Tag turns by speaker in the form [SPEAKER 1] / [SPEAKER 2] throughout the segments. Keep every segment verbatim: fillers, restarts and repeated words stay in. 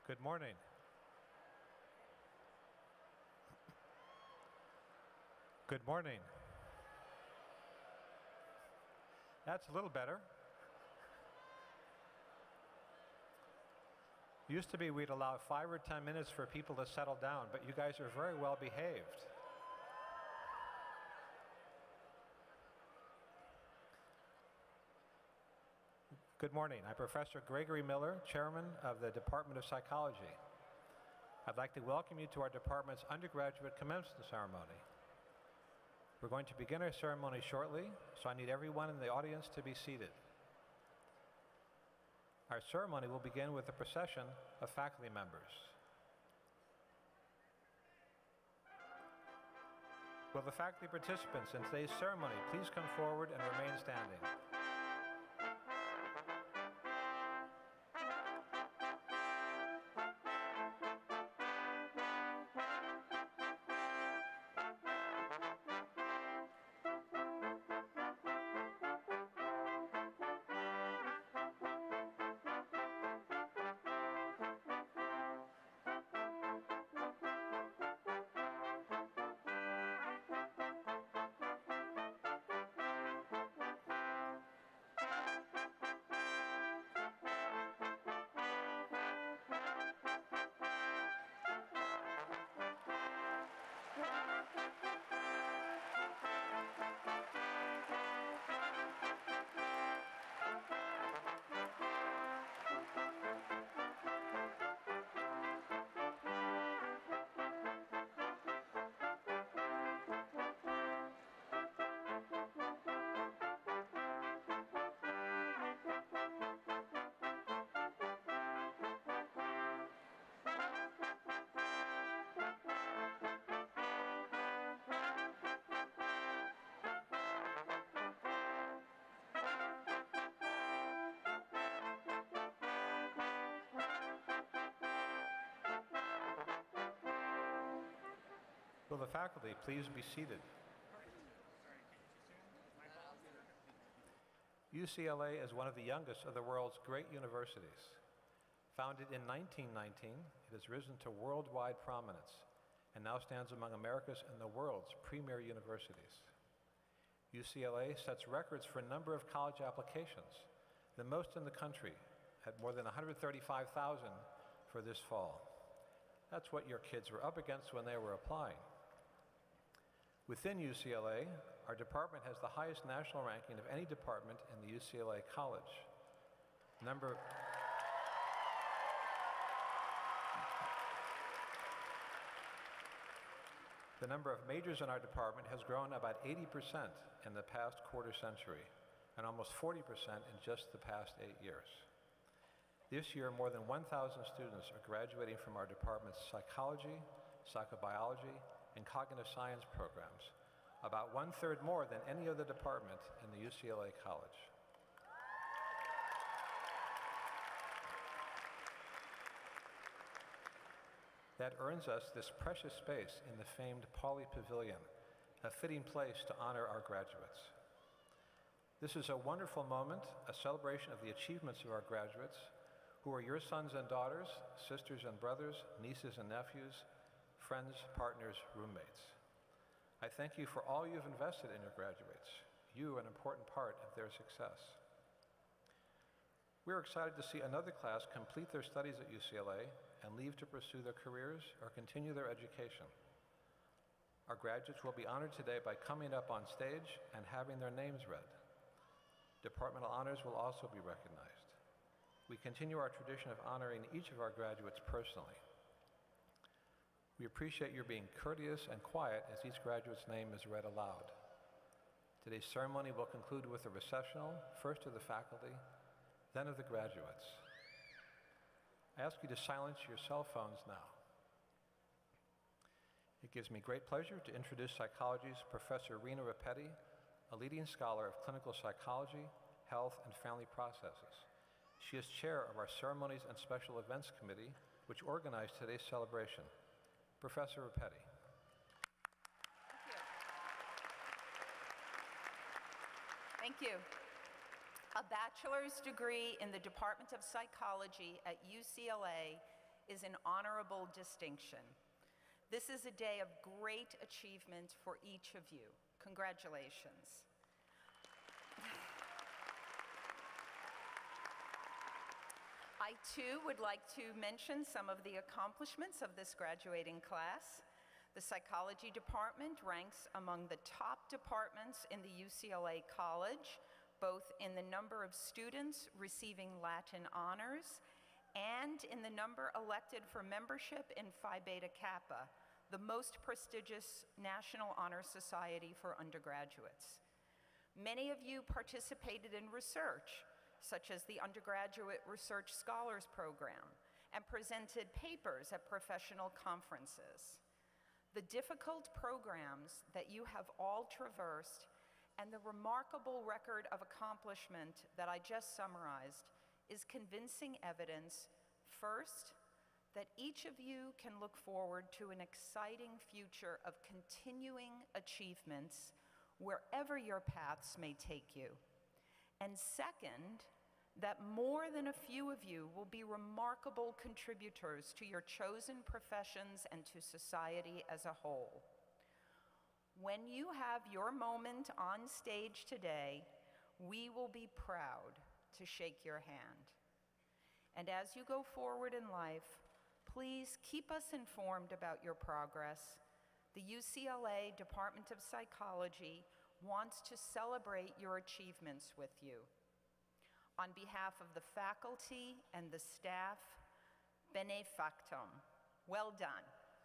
[SPEAKER 1] Good morning. Good morning. That's a little better. Used to be we'd allow five or ten minutes for people to settle down, but you guys are very well behaved. Good morning. I'm Professor Gregory Miller, Chairman of the Department of Psychology. I'd like to welcome you to our department's undergraduate commencement ceremony. We're going to begin our ceremony shortly, so I need everyone in the audience to be seated. Our ceremony will begin with a procession of faculty members. Will the faculty participants in today's ceremony please come forward and remain standing? Will the faculty please be seated? U C L A is one of the youngest of the world's great universities. Founded in nineteen nineteen, it has risen to worldwide prominence and now stands among America's and the world's premier universities. U C L A sets records for a number of college applications, the most in the country, at more than one hundred thirty-five thousand for this fall. That's what your kids were up against when they were applying. Within U C L A, our department has the highest national ranking of any department in the U C L A college. Number The number of majors in our department has grown about eighty percent in the past quarter century, and almost forty percent in just the past eight years. This year, more than one thousand students are graduating from our department's psychology, psychobiology, and cognitive science programs, about one-third more than any other department in the U C L A college. That earns us this precious space in the famed Pauley Pavilion, a fitting place to honor our graduates. This is a wonderful moment, a celebration of the achievements of our graduates, who are your sons and daughters, sisters and brothers, nieces and nephews, friends, partners, roommates. I thank you for all you've invested in your graduates. You, an important part of their success. We're excited to see another class complete their studies at U C L A and leave to pursue their careers or continue their education. Our graduates will be honored today by coming up on stage and having their names read. Departmental honors will also be recognized. We continue our tradition of honoring each of our graduates personally. We appreciate your being courteous and quiet as each graduate's name is read aloud. Today's ceremony will conclude with a recessional, first of the faculty, then of the graduates. I ask you to silence your cell phones now. It gives me great pleasure to introduce psychology's Professor Rena Rapetti, a leading scholar of clinical psychology, health, and family processes. She is chair of our Ceremonies and Special Events Committee, which organized today's celebration. Professor Rapetti.
[SPEAKER 2] Thank you. A bachelor's degree in the Department of Psychology at U C L A is an honorable distinction. This is a day of great achievement for each of you. Congratulations. I too would like to mention some of the accomplishments of this graduating class. The psychology department ranks among the top departments in the U C L A College, both in the number of students receiving Latin honors and in the number elected for membership in Phi Beta Kappa, the most prestigious National Honor Society for undergraduates. Many of you participated in research, such as the Undergraduate Research Scholars Program, and presented papers at professional conferences. The difficult programs that you have all traversed and the remarkable record of accomplishment that I just summarized is convincing evidence, first, that each of you can look forward to an exciting future of continuing achievements wherever your paths may take you. And second, that more than a few of you will be remarkable contributors to your chosen professions and to society as a whole. When you have your moment on stage today, we will be proud to shake your hand. And as you go forward in life, please keep us informed about your progress. The U C L A Department of Psychology wants to celebrate your achievements with you. On behalf of the faculty and the staff, bene factum. Well done.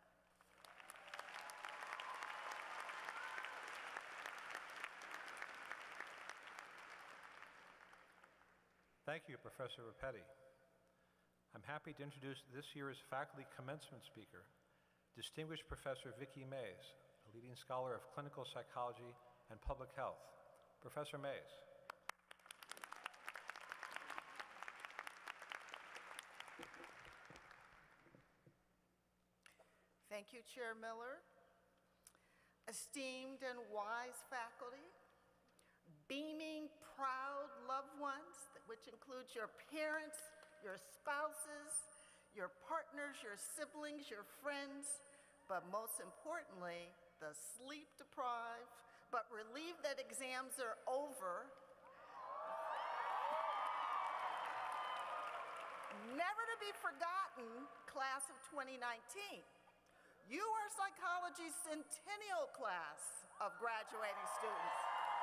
[SPEAKER 1] Thank you, Professor Rapetti. I'm happy to introduce this year's faculty commencement speaker, distinguished Professor Vicki Mays, a leading scholar of clinical psychology and public health. Professor Mays.
[SPEAKER 3] Thank you, Chair Miller. Esteemed and wise faculty, beaming, proud loved ones, which includes your parents, your spouses, your partners, your siblings, your friends, but most importantly, the sleep-deprived, but relieved that exams are over, never to be forgotten, class of twenty nineteen. You are psychology's centennial class of graduating students.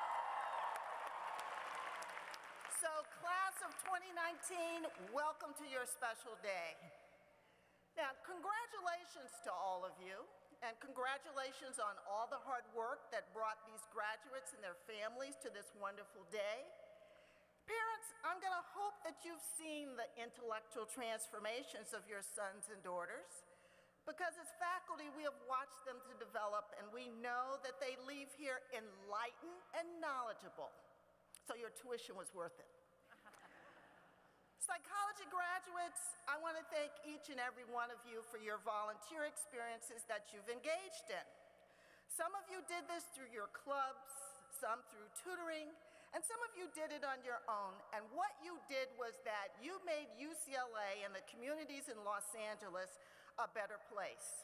[SPEAKER 3] So class of twenty nineteen, welcome to your special day. Now, congratulations to all of you, and congratulations on all the hard work that brought these graduates and their families to this wonderful day. Parents, I'm gonna hope that you've seen the intellectual transformations of your sons and daughters, because as faculty, we have watched them to develop, and we know that they leave here enlightened and knowledgeable. So your tuition was worth it. Psychology graduates, I want to thank each and every one of you for your volunteer experiences that you've engaged in. Some of you did this through your clubs, some through tutoring, and some of you did it on your own. And what you did was that you made U C L A and the communities in Los Angeles a better place.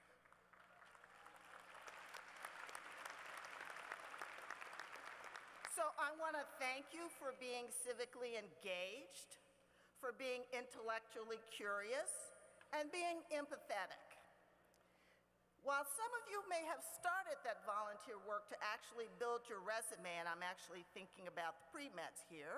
[SPEAKER 3] So I want to thank you for being civically engaged, for being intellectually curious, and being empathetic. While some of you may have started that volunteer work to actually build your resume, and I'm actually thinking about the pre-meds here,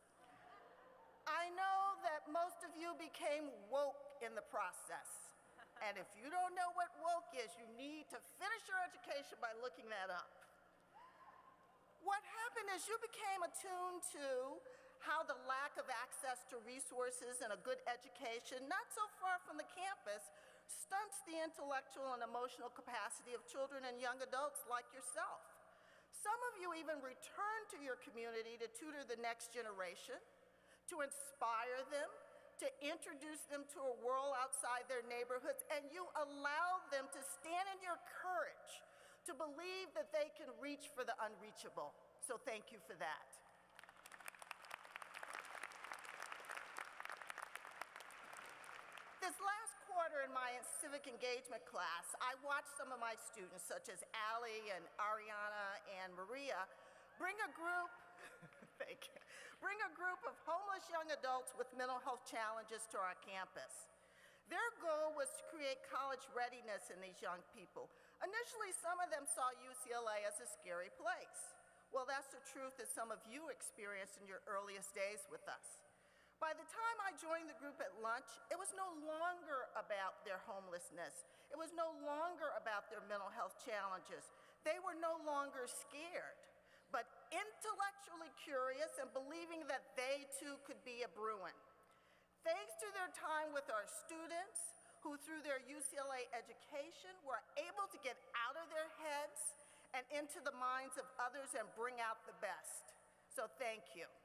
[SPEAKER 3] I know that most of you became woke in the process. And if you don't know what woke is, you need to finish your education by looking that up. What happened is you became attuned to how the lack of access to resources and a good education, not so far from the campus, stunts the intellectual and emotional capacity of children and young adults like yourself. Some of you even returned to your community to tutor the next generation, to inspire them, to introduce them to a world outside their neighborhoods, and you allowed them to stand in your courage, to believe that they can reach for the unreachable. So thank you for that. This last quarter in my civic engagement class, I watched some of my students, such as Allie and Ariana and Maria, bring a group, thank you, bring a group of homeless young adults with mental health challenges to our campus. Their goal was to create college readiness in these young people. Initially, some of them saw U C L A as a scary place. Well, that's the truth that some of you experienced in your earliest days with us. By the time I joined the group at lunch, it was no longer about their homelessness. It was no longer about their mental health challenges. They were no longer scared, but intellectually curious and believing that they too could be a Bruin. Thanks to their time with our students, who through their U C L A education were able to get out of their heads and into the minds of others and bring out the best. So thank you.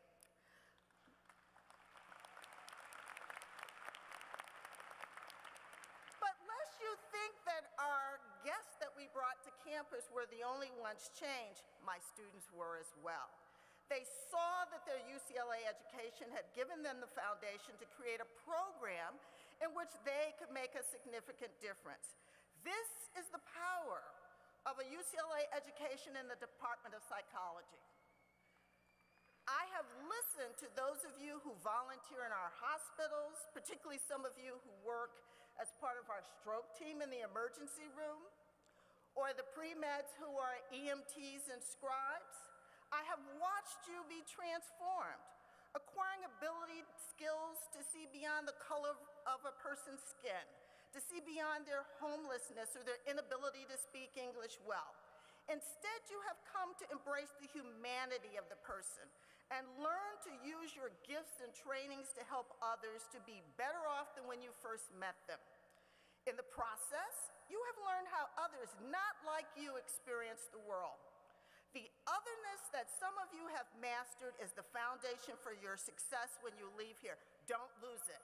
[SPEAKER 3] But lest you think that our guests that we brought to campus were the only ones changed, my students were as well. They saw that their U C L A education had given them the foundation to create a program in which they could make a significant difference. This is the power of a U C L A education in the Department of Psychology. I have listened to those of you who volunteer in our hospitals, particularly some of you who work as part of our stroke team in the emergency room, or the pre-meds who are E M Ts and scribes. I have watched you be transformed, acquiring ability, skills to see beyond the color of a person's skin, to see beyond their homelessness or their inability to speak English well. Instead, you have come to embrace the humanity of the person and learn to use your gifts and trainings to help others to be better off than when you first met them. In the process, you have learned how others not like you experience the world. The otherness that some of you have mastered is the foundation for your success when you leave here. Don't lose it.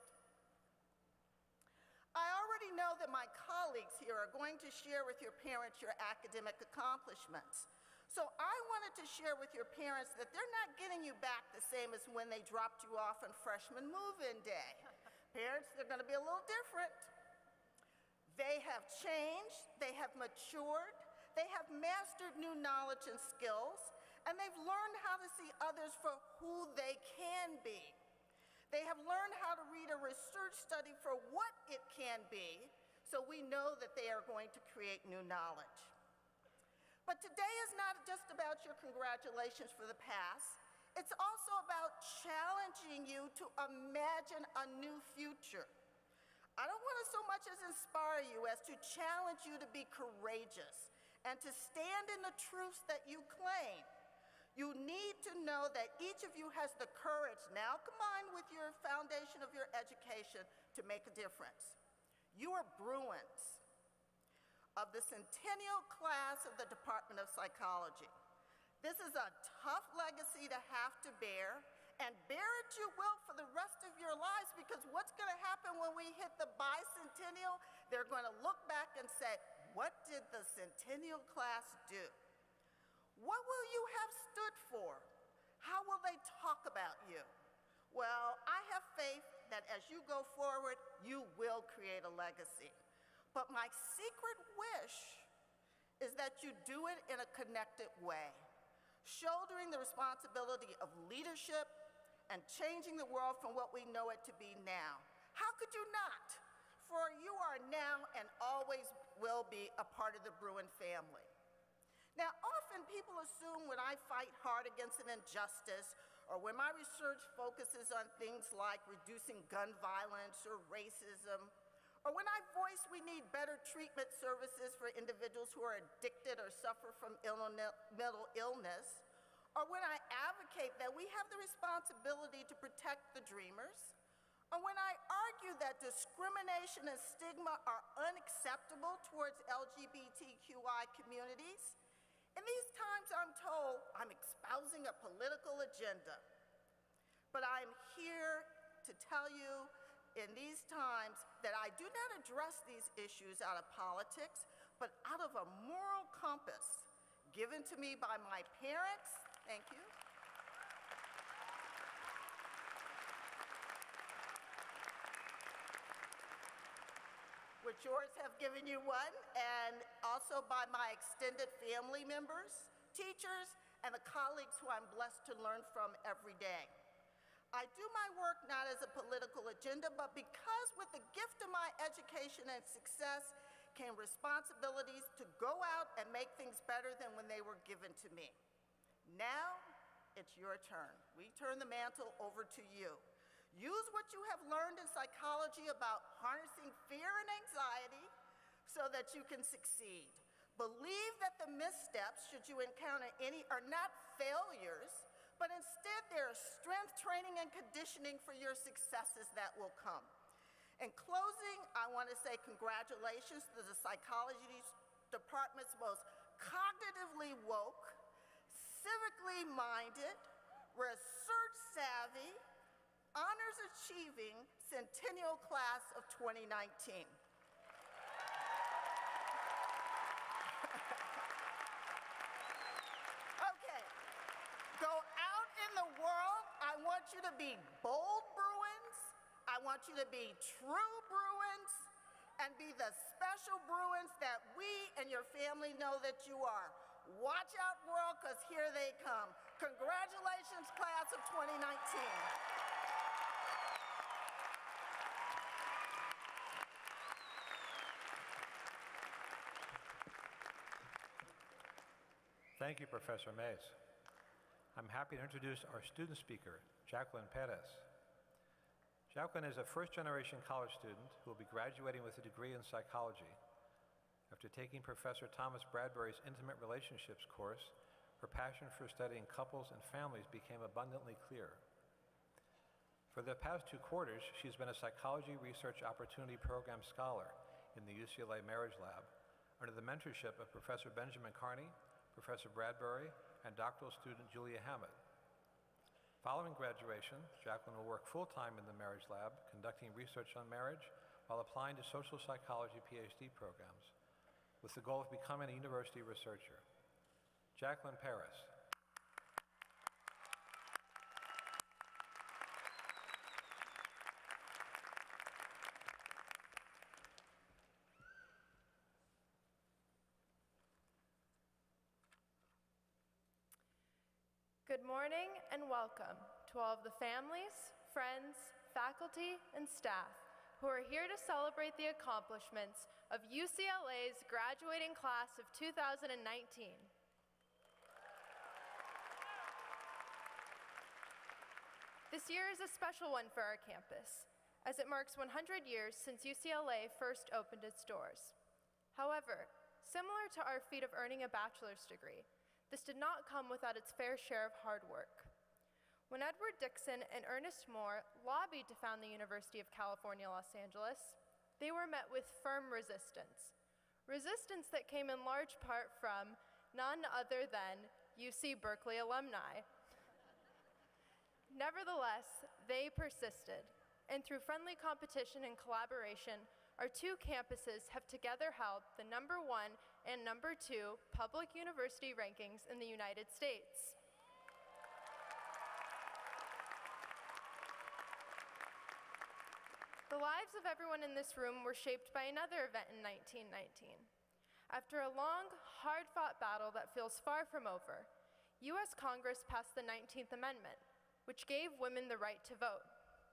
[SPEAKER 3] I already know that my colleagues here are going to share with your parents your academic accomplishments. So I wanted to share with your parents that they're not getting you back the same as when they dropped you off on freshman move-in day. Parents, they're going to be a little different. They have changed, they have matured, they have mastered new knowledge and skills, and they've learned how to see others for who they can be. They have learned how to read a research study for what it can be, so we know that they are going to create new knowledge. But today is not just about your congratulations for the past. It's also about challenging you to imagine a new future. I don't want to so much as inspire you as to challenge you to be courageous and to stand in the truths that you claim. You need to know that each of you has the courage, now combined with your foundation of your education, to make a difference. You are Bruins of the centennial class of the Department of Psychology. This is a tough legacy to have to bear, and bear it you will for the rest of your lives, because what's going to happen when we hit the bicentennial? They're going to look back and say, what did the centennial class do? What will you have stood for? How will they talk about you? Well, I have faith that as you go forward, you will create a legacy. But my secret wish is that you do it in a connected way, shouldering the responsibility of leadership and changing the world from what we know it to be now. How could you not? For you are now and always will be a part of the Bruin family. Now, often people assume when I fight hard against an injustice, or when my research focuses on things like reducing gun violence or racism, or when I voice we need better treatment services for individuals who are addicted or suffer from mental illness, or when I advocate that we have the responsibility to protect the dreamers, or when I argue that discrimination and stigma are unacceptable towards L G B T Q I communities, in these times I'm told I'm espousing a political agenda. But I'm here to tell you in these times that I do not address these issues out of politics, but out of a moral compass given to me by my parents, thank you, which yours have given you one, and also by my extended family members, teachers, and the colleagues who I'm blessed to learn from every day. I do my work not as a political agenda, but because with the gift of my education and success came responsibilities to go out and make things better than when they were given to me. Now, it's your turn. We turn the mantle over to you. Use what you have learned in psychology about harnessing fear and anxiety so that you can succeed. Believe that the missteps, should you encounter any, are not failures, but instead they're strength training and conditioning for your successes that will come. In closing, I want to say congratulations to the psychology department's most cognitively woke, civically minded, research savvy, honors achieving Centennial Class of twenty nineteen. Okay, go out in the world. I want you to be bold Bruins. I want you to be true Bruins and be the special Bruins that we and your family know that you are. Watch out, world, because here they come. Congratulations, class of twenty nineteen.
[SPEAKER 1] Thank you, Professor Mays. I'm happy to introduce our student speaker, Jacqueline Perez. Jacqueline is a first-generation college student who will be graduating with a degree in psychology. After taking Professor Thomas Bradbury's Intimate Relationships course, her passion for studying couples and families became abundantly clear. For the past two quarters, she's been a Psychology Research Opportunity Program Scholar in the U C L A Marriage Lab under the mentorship of Professor Benjamin Carney, Professor Bradbury, and doctoral student Julia Hammett. Following graduation, Jacqueline will work full-time in the Marriage Lab, conducting research on marriage while applying to social psychology PhD programs, with the goal of becoming a university researcher. Jacqueline Perez.
[SPEAKER 4] Good morning and welcome to all of the families, friends, faculty, and staff who are here to celebrate the accomplishments of U C L A's graduating class of two thousand nineteen. This year is a special one for our campus, as it marks one hundred years since U C L A first opened its doors. However, similar to our feat of earning a bachelor's degree, this did not come without its fair share of hard work. When Edward Dixon and Ernest Moore lobbied to found the University of California, Los Angeles, they were met with firm resistance. Resistance that came in large part from none other than U C Berkeley alumni. Nevertheless, they persisted, and through friendly competition and collaboration, our two campuses have together held the number one and number two public university rankings in the United States. The lives of everyone in this room were shaped by another event in nineteen nineteen. After a long, hard-fought battle that feels far from over, U S Congress passed the nineteenth Amendment, which gave women the right to vote.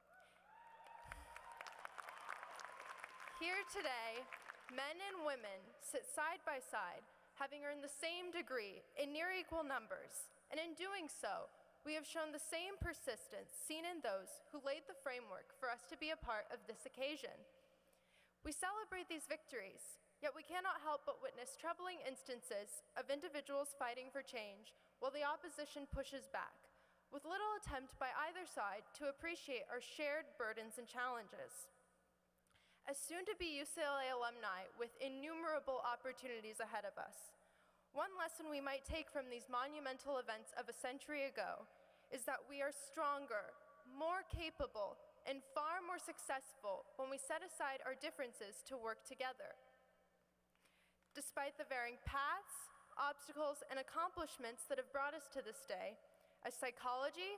[SPEAKER 4] Here today, men and women sit side by side, having earned the same degree in near equal numbers, and in doing so, we have shown the same persistence seen in those who laid the framework for us to be a part of this occasion. We celebrate these victories, yet we cannot help but witness troubling instances of individuals fighting for change while the opposition pushes back, with little attempt by either side to appreciate our shared burdens and challenges. As soon-to-be U C L A alumni with innumerable opportunities ahead of us, one lesson we might take from these monumental events of a century ago is that we are stronger, more capable, and far more successful when we set aside our differences to work together. Despite the varying paths, obstacles, and accomplishments that have brought us to this day, as psychology,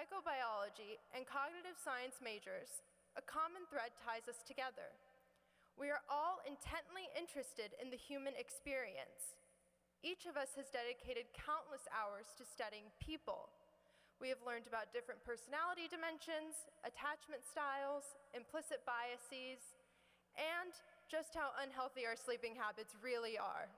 [SPEAKER 4] psychobiology, and cognitive science majors, a common thread ties us together. We are all intently interested in the human experience. Each of us has dedicated countless hours to studying people. We have learned about different personality dimensions, attachment styles, implicit biases, and just how unhealthy our sleeping habits really are.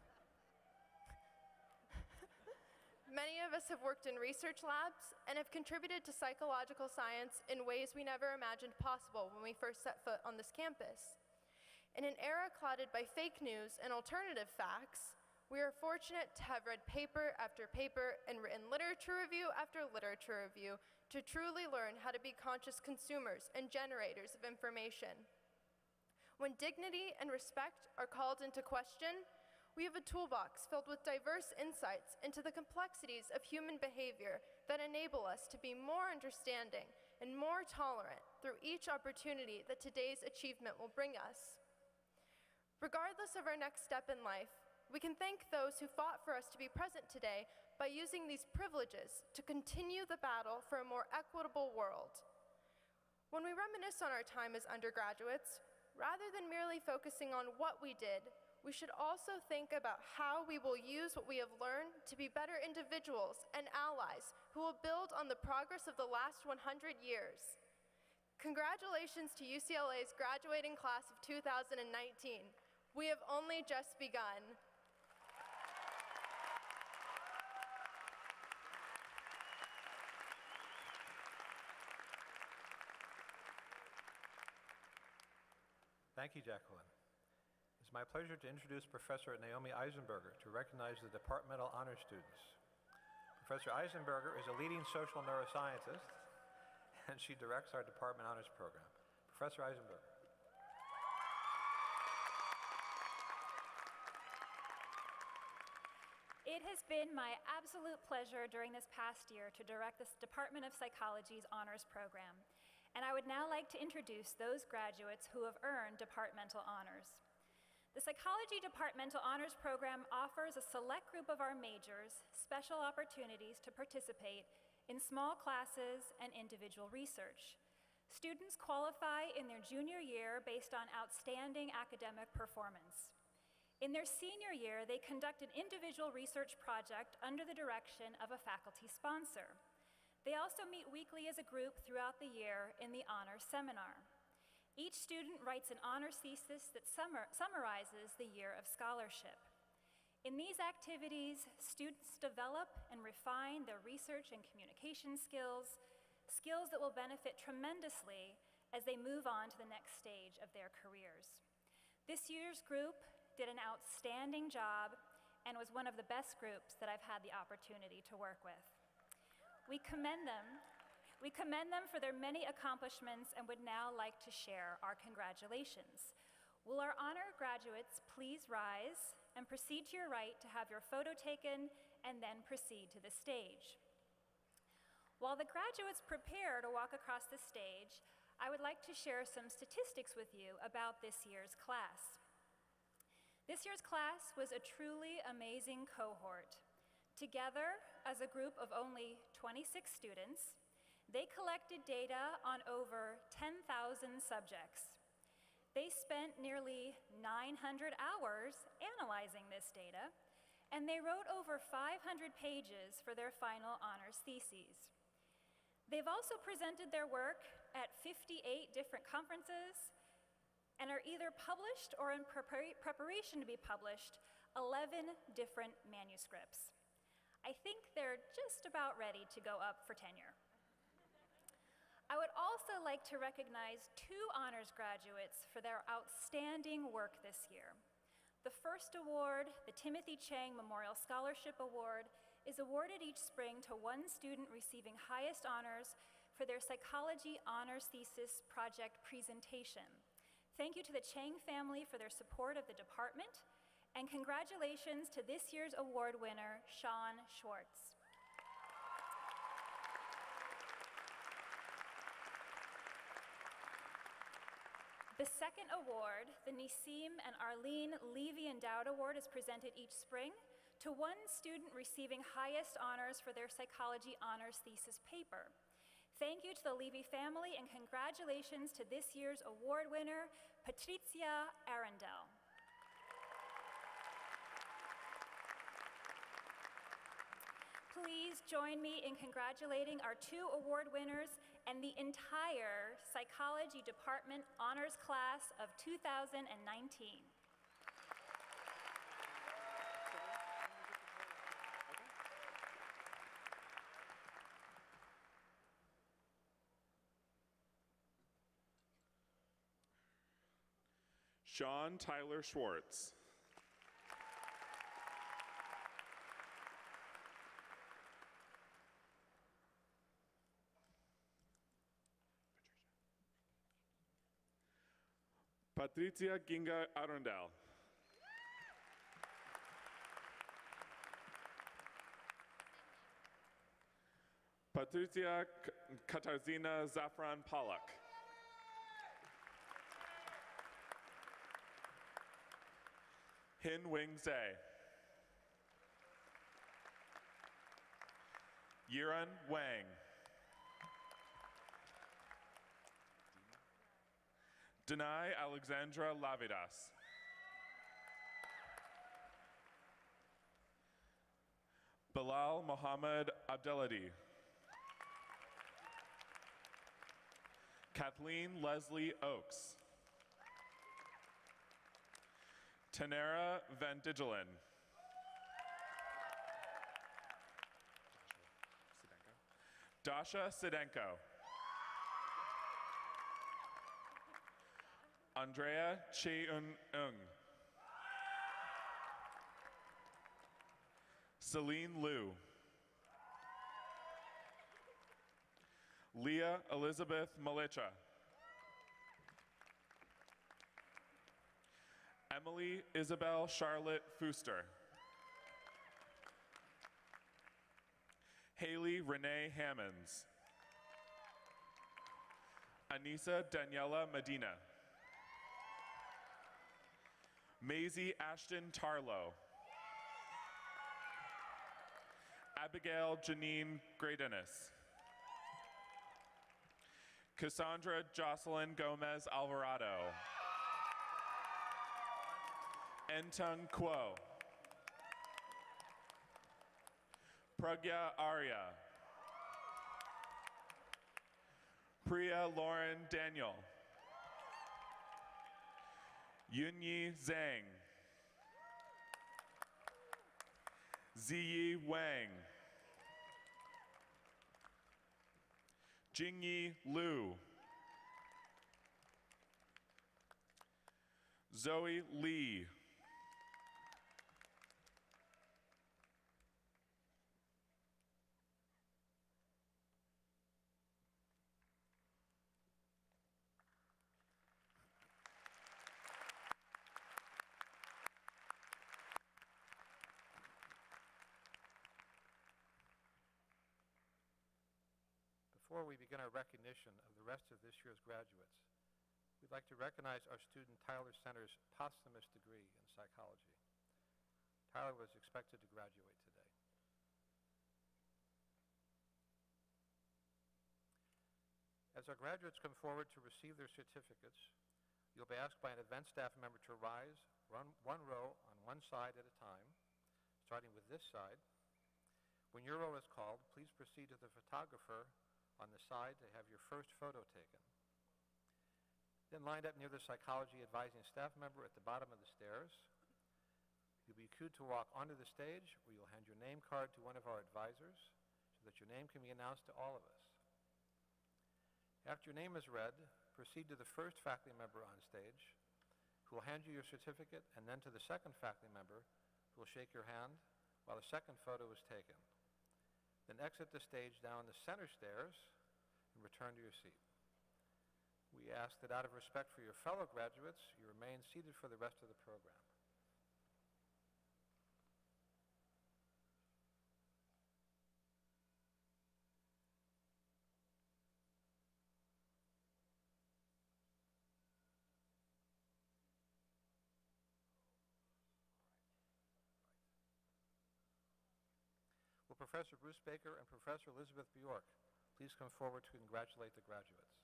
[SPEAKER 4] Many of us have worked in research labs and have contributed to psychological science in ways we never imagined possible when we first set foot on this campus. In an era clouded by fake news and alternative facts, we are fortunate to have read paper after paper and written literature review after literature review to truly learn how to be conscious consumers and generators of information. When dignity and respect are called into question, we have a toolbox filled with diverse insights into the complexities of human behavior that enable us to be more understanding and more tolerant through each opportunity that today's achievement will bring us. Regardless of our next step in life, we can thank those who fought for us to be present today by using these privileges to continue the battle for a more equitable world. When we reminisce on our time as undergraduates, rather than merely focusing on what we did, we should also think about how we will use what we have learned to be better individuals and allies who will build on the progress of the last one hundred years. Congratulations to U C L A's graduating class of two thousand nineteen. We have only just begun.
[SPEAKER 1] Thank you, Jacqueline. It's my pleasure to introduce Professor Naomi Eisenberger to recognize the departmental honor students. Professor Eisenberger is a leading social neuroscientist, and she directs our department honors program. Professor Eisenberger.
[SPEAKER 5] It has been my absolute pleasure during this past year to direct this Department of Psychology's honors program. And I would now like to introduce those graduates who have earned departmental honors. The Psychology Departmental Honors Program offers a select group of our majors special opportunities to participate in small classes and individual research. Students qualify in their junior year based on outstanding academic performance. In their senior year, they conduct an individual research project under the direction of a faculty sponsor. They also meet weekly as a group throughout the year in the honors seminar. Each student writes an honors thesis that summar summarizes the year of scholarship. In these activities, students develop and refine their research and communication skills, skills that will benefit tremendously as they move on to the next stage of their careers. This year's group did an outstanding job and was one of the best groups that I've had the opportunity to work with. We commend them. We commend them for their many accomplishments and would now like to share our congratulations. Will our honor graduates please rise and proceed to your right to have your photo taken and then proceed to the stage. While the graduates prepare to walk across the stage, I would like to share some statistics with you about this year's class. This year's class was a truly amazing cohort. Together, as a group of only twenty-six students, they collected data on over ten thousand subjects. They spent nearly nine hundred hours analyzing this data, and they wrote over five hundred pages for their final honors theses. They've also presented their work at fifty-eight different conferences and are either published or in prepar- preparation to be published eleven different manuscripts. I think they're just about ready to go up for tenure. I would also like to recognize two honors graduates for their outstanding work this year. The first award, the Timothy Chang Memorial Scholarship Award, is awarded each spring to one student receiving highest honors for their psychology honors thesis project presentation. Thank you to the Chang family for their support of the department, and congratulations to this year's award winner, Sean Schwartz. The second award, the Nissim and Arlene Levy Endowed Award, is presented each spring to one student receiving highest honors for their psychology honors thesis paper. Thank you to the Levy family and congratulations to this year's award winner, Patrizia Arundel. Please join me in congratulating our two award winners and the entire Psychology Department Honors Class of two thousand nineteen.
[SPEAKER 6] Sean Tyler Schwartz. Patrizia Ginga Arundel. Patrizia Katarzyna Zafran Pollock. Hin Wing Zhe. Yiran Wang. Denai Alexandra Lavidas. Bilal Mohammed Abdeladi. Kathleen Leslie Oakes. Tanera Van Digelen. Dasha Sidenko. Andrea Cheun-Ung. Celine Liu. Leah Elizabeth Malicha. Emily Isabel Charlotte Fuster. Haley Renee Hammonds. Anissa Daniela Medina. Maisie Ashton Tarlow. Abigail Janine Gradenis. Cassandra Jocelyn Gomez Alvarado. Entung Kuo. Pragya Arya. Priya Lauren Daniel. Yunyi Zhang. Ziyi Wang. Jingyi Liu. Zoe Lee.
[SPEAKER 1] Before we begin our recognition of the rest of this year's graduates, we'd like to recognize our student Tyler Center's posthumous degree in psychology. Tyler was expected to graduate today. As our graduates come forward to receive their certificates, you'll be asked by an event staff member to rise, run one row on one side at a time, starting with this side. When your row is called, please proceed to the photographer on the side to have your first photo taken. Then lined up near the psychology advising staff member at the bottom of the stairs, you'll be cued to walk onto the stage where you'll hand your name card to one of our advisors so that your name can be announced to all of us. After your name is read, proceed to the first faculty member on stage who will hand you your certificate, and then to the second faculty member who will shake your hand while the second photo is taken. Then exit the stage down the center stairs and return to your seat. We ask that out of respect for your fellow graduates, you remain seated for the rest of the program. Will Professor Bruce Baker and Professor Elizabeth Bjork Please come forward to congratulate the graduates.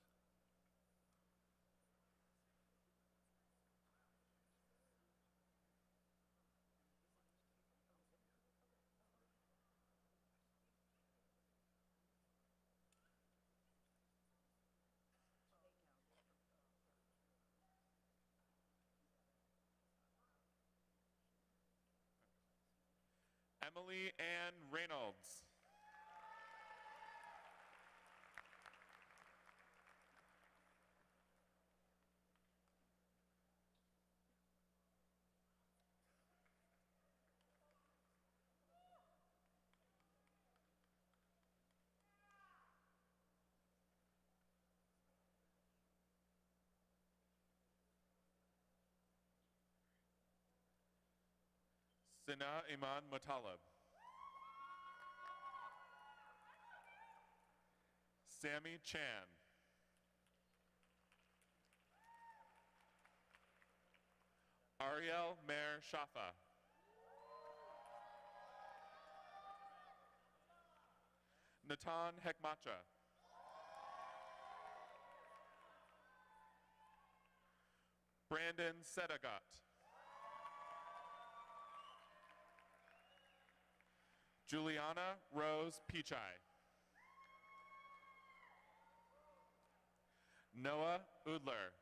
[SPEAKER 6] Emily Ann Reynolds. Sina Iman Mutalib. Sammy Chan. Ariel Mer Shafa. Natan Hekmacha. Brandon Sedagat. Juliana Rose Pichai. Noah Udler.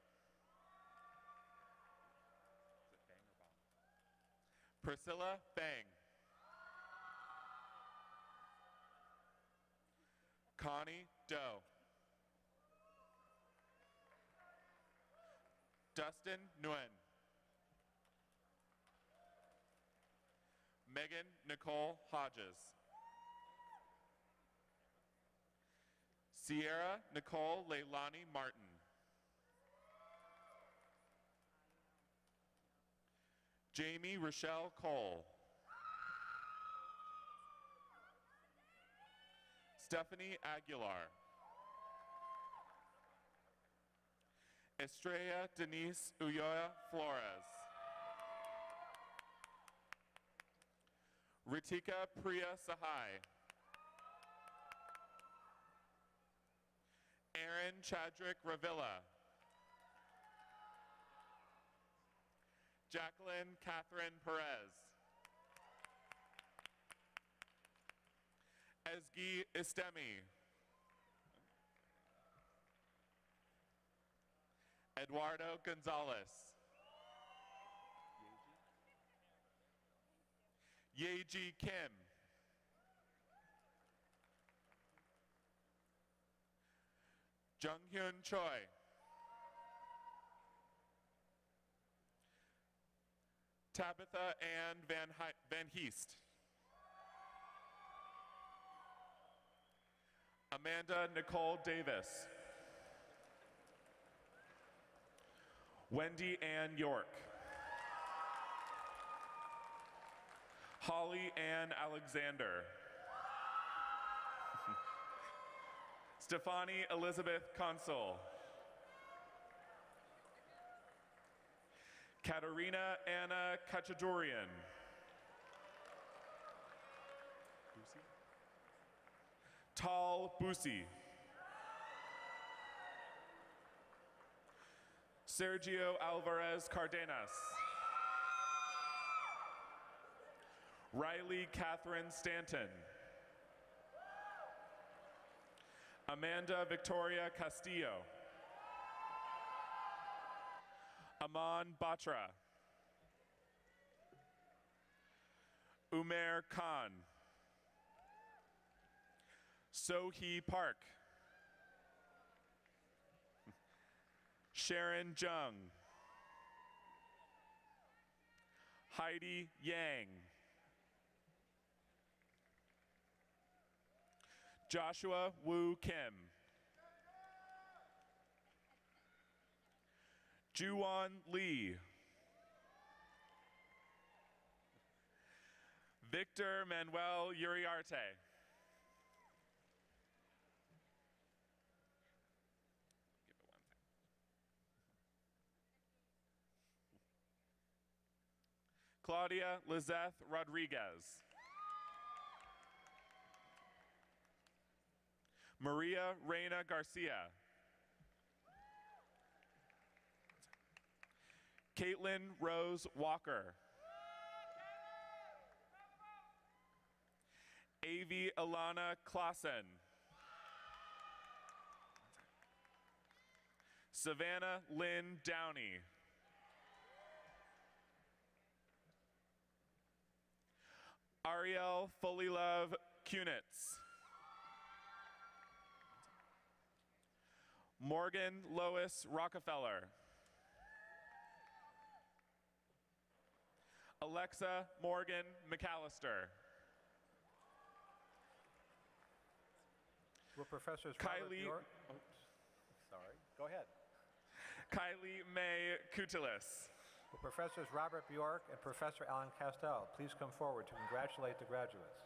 [SPEAKER 6] Priscilla Bang. Connie Doe. Dustin Nguyen. Megan Nicole Hodges. Sierra Nicole Leilani Martin. Jamie Rochelle Cole. Stephanie Aguilar. Estrella Denise Ulloa Flores. Ritika Priya Sahai. Aaron Chadrick Ravilla. Jacqueline Catherine Perez. Ezgi Istemi. Eduardo Gonzalez. Yeji Kim. Junghyun Choi. Tabitha Ann Van, He Van Heest. Amanda Nicole Davis. Wendy Ann York. Holly Ann Alexander. Stefani Elizabeth Consul. Katerina Anna Kachadurian. Tal Busi. Sergio Alvarez Cardenas. Riley Catherine Stanton. Amanda Victoria Castillo. Aman Batra. Umair Khan. Sohee Park. Sharon Jung. Heidi Yang. Joshua Woo Kim. Juwon Lee. Victor Manuel Uriarte. Claudia Lizeth Rodriguez. Maria Reina Garcia. Caitlin Rose Walker. Avi Alana Klassen. Savannah Lynn Downey. Ariel Folilove Kunitz. Morgan Lois Rockefeller. Alexa Morgan McAllister.
[SPEAKER 1] Will Professors Robert
[SPEAKER 6] Kylie,
[SPEAKER 1] Bjork? Oops, sorry. Go ahead.
[SPEAKER 6] Kylie May Kutilis.
[SPEAKER 1] Will Professors Robert Bjork and Professor Alan Castell please come forward to congratulate the graduates?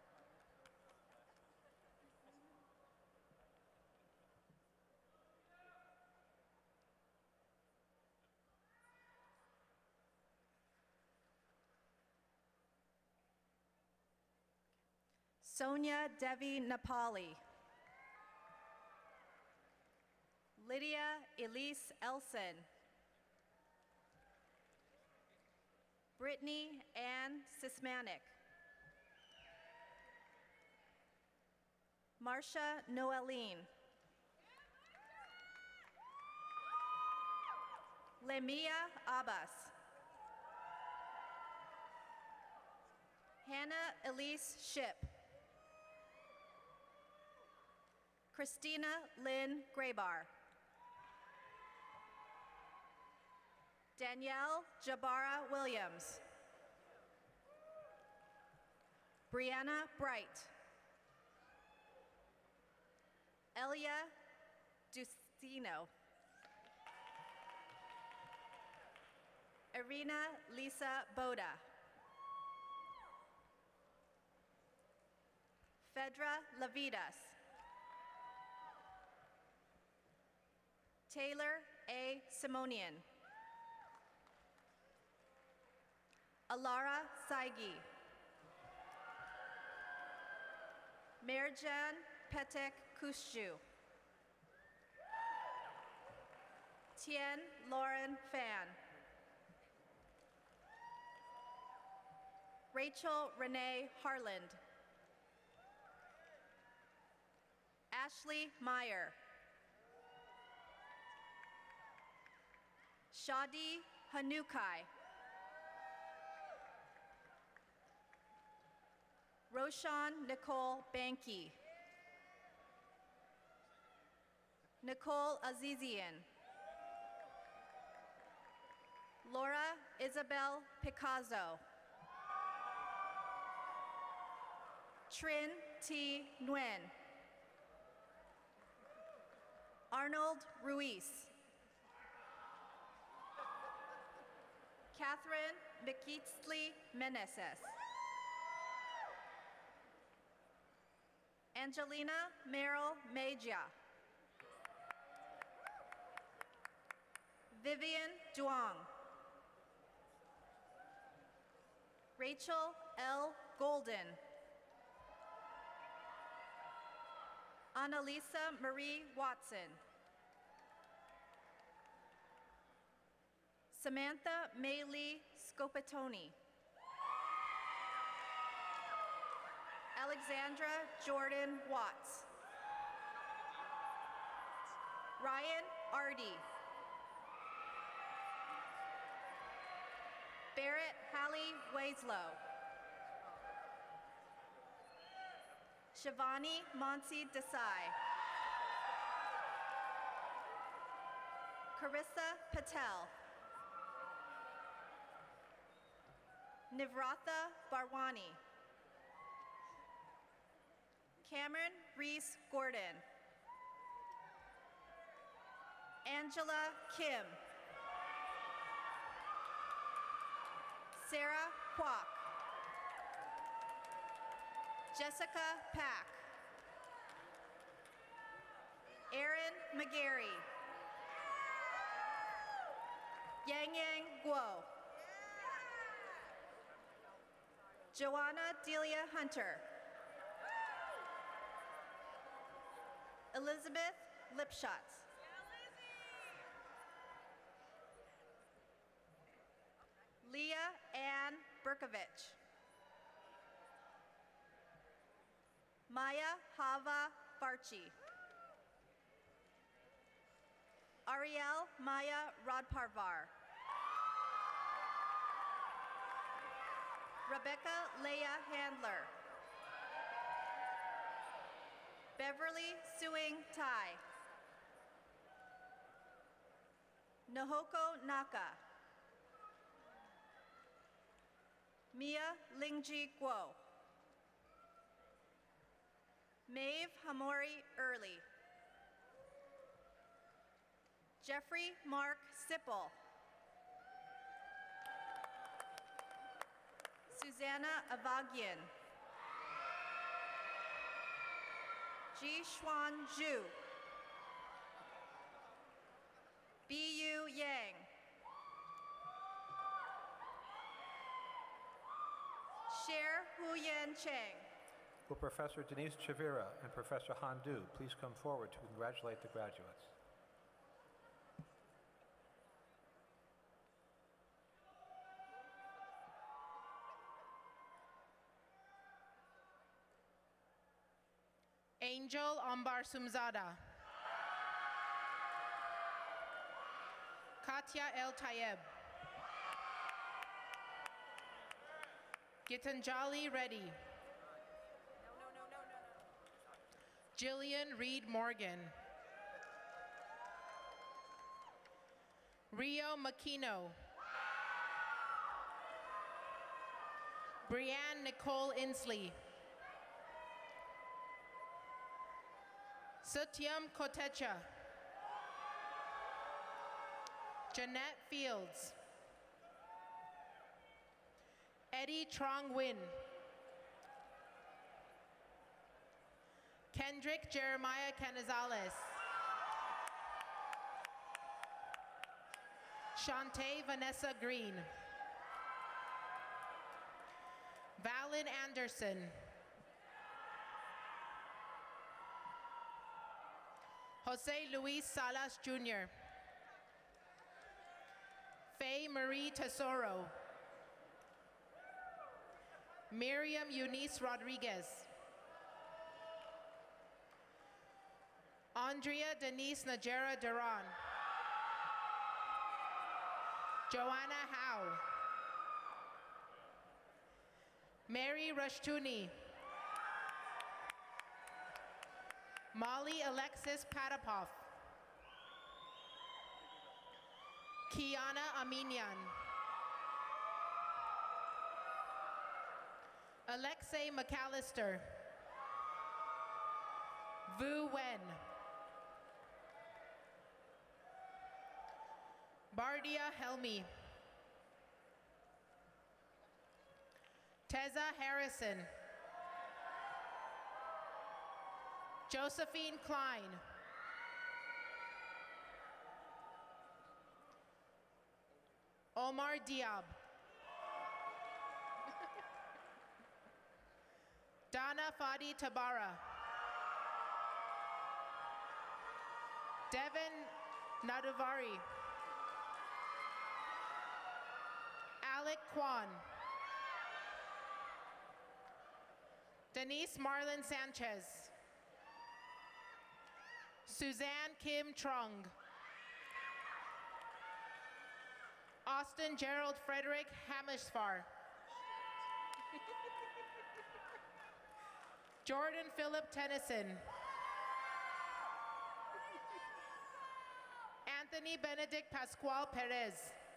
[SPEAKER 7] Sonia Devi Napali. Lydia Elise Elson. Brittany Ann Sismanic. Marcia Noeline. Lemia Abbas. Hannah Elise Ship. Christina Lynn Graybar. Danielle Jabara Williams. Brianna Bright. Elia Dustino. Irina Lisa Boda. Fedra Lavidas. Taylor A. Simonian. Alara Saigi. Merjan Petek Kushju. Tien Lauren Fan. Rachel Renee Harland. Ashley Meyer. Shadi Hanukai. Roshan Nicole Banky. Nicole Azizian. Laura Isabel Picasso. Trin T. Nguyen. Arnold Ruiz. Catherine Mikitsli Meneses. Angelina Merrill Majia. Vivian Duong. Rachel L. Golden. Annalisa Marie Watson. Samantha Maylee Scopatoni. Alexandra Jordan Watts. Ryan Ardy. Barrett Hallie Wieslow. Shivani Monsi Desai. Carissa Patel. Nivratha Barwani. Cameron Reese Gordon. Angela Kim. Sarah Kwok. Jessica Pack. Erin McGarry. Yang Yang Guo. Joanna Delia Hunter. Elizabeth Lipschutz. Leah Ann Berkovich. Maya Hava Farchi. Ariel Maya Rodparvar. Rebecca Leah Handler. Beverly Suing Tai. Nahoko Naka. Mia Lingji Guo. Maeve Hamori Early. Jeffrey Mark Sipple. Susanna Avagian. Ji Xuan Zhu. B Yu Yang. Cher Huyen Cheng.
[SPEAKER 1] Will Professor Denise Chavira and Professor Han Du please come forward to congratulate the graduates?
[SPEAKER 8] Angel Ambar Sumzada. Katya El Tayeb. Gitanjali Reddy. Jillian Reed Morgan. Rio Makino. Brianne Nicole Inslee. Satyam Kotecha. Jeanette Fields. Eddie Trong Win. Kendrick Jeremiah Canizales. Shantae Vanessa Green. Valen Anderson. Jose Luis Salas Junior Faye Marie Tesoro. Miriam Eunice Rodriguez. Andrea Denise Najera Duran. Joanna Howe. Mary Rushtuni. Molly Alexis Patapov. Kiana Aminian. Alexei McAllister. Vu Wen. Bardia Helmi. Teza Harrison. Josephine Klein. Omar Diab. Dana Fadi Tabara. Devin Naduvari. Alec Kwan. Denise Marlon Sanchez. Suzanne Kim Trung. Austin Gerald Frederick Hamishfar. Jordan Philip Tennyson. Anthony Benedict Pascual Perez.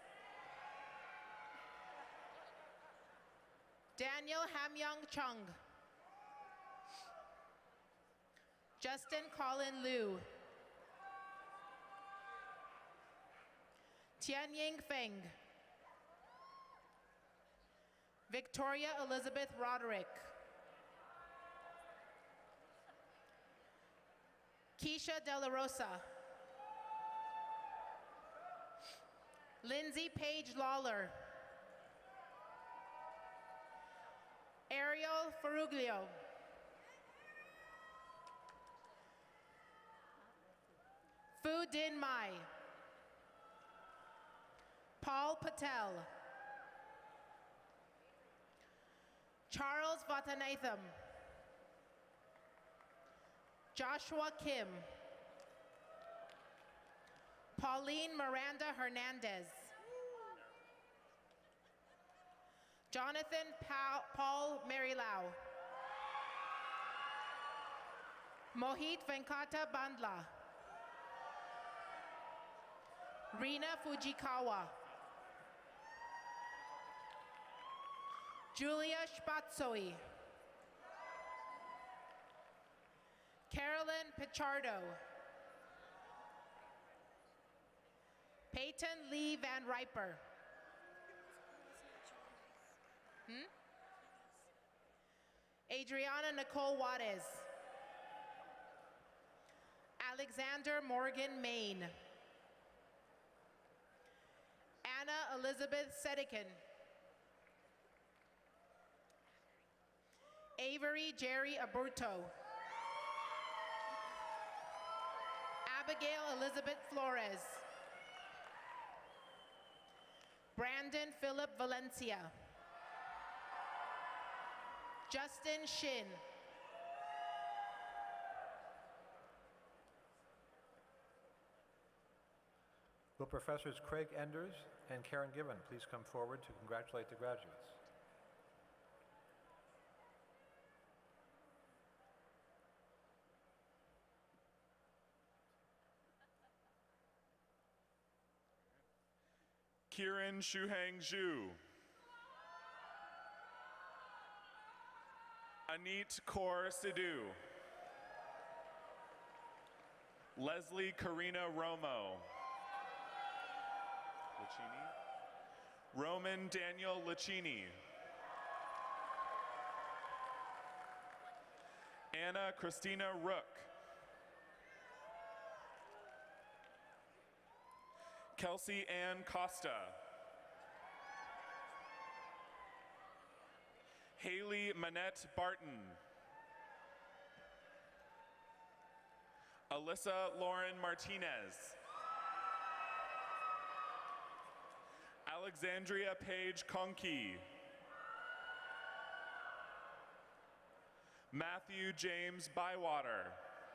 [SPEAKER 8] Daniel Hamyoung Chung. Justin Colin Liu. Tianying Feng. Victoria Elizabeth Roderick. Keisha De La Rosa. Lindsay Page Lawler. Ariel Ferruglio. Fu Din Mai. Paul Patel. Charles Vatanatham. Joshua Kim. Pauline Miranda Hernandez. Jonathan pa Paul Marilau. Mohit Venkata Bandla. Rina Fujikawa. Julia Spatzoi. Carolyn Pichardo. Peyton Lee Van Riper. Hmm? Adriana Nicole Juarez. Alexander Morgan Main. Anna Elizabeth Sedekin. Avery Jerry Aburto. Abigail Elizabeth Flores. Brandon Philip Valencia. Justin Shin.
[SPEAKER 1] Will Professors Craig Enders and Karen Given please come forward to congratulate the graduates?
[SPEAKER 6] Kieran Shuhang Zhu. Anit Kaur Sidhu. Leslie Karina Romo. Lacini. Roman Daniel Lacini. Anna Christina Rook. Kelsey Ann Costa. Haley Manette Barton. Alyssa Lauren Martinez. Alexandria Paige Conkey. Matthew James Bywater.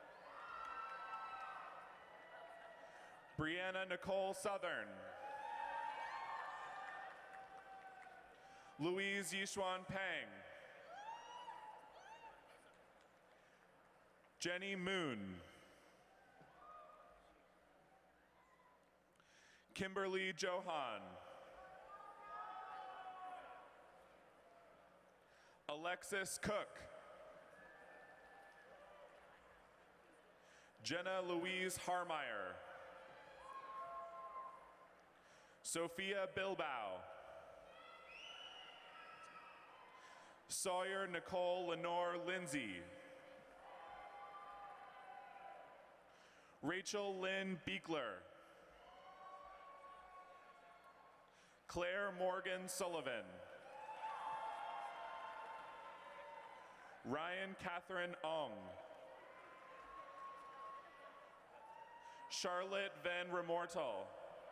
[SPEAKER 6] Brianna Nicole Southern. Louise Yishuan Pang. Jenny Moon. Kimberly Johan. Alexis Cook. Jenna Louise Harmeyer. Sophia Bilbao. Sawyer Nicole Lenore Lindsay. Rachel Lynn Beekler. Claire Morgan Sullivan. Ryan Catherine Ong. Charlotte Van Remortel.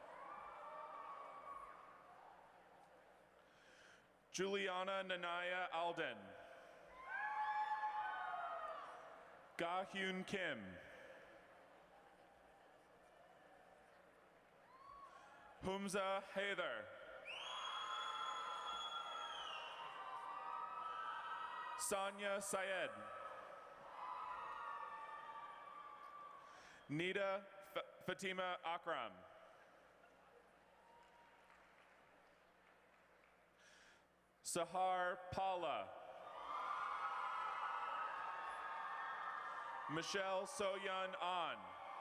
[SPEAKER 6] Juliana Nanaya Alden. Ga Hyun Kim. Humza Hayder. Sanya Syed. Nida F Fatima Akram. Sahar Paula. Michelle Soyun An.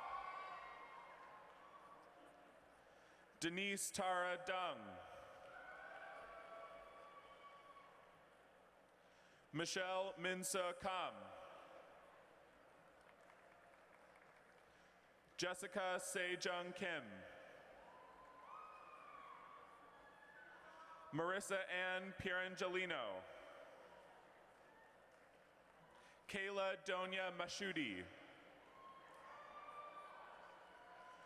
[SPEAKER 6] Denise Tara Dung. Michelle Minsa Kam. Jessica Sejung Kim. Marissa Ann Pierangelino. Kayla Donia Mashudi.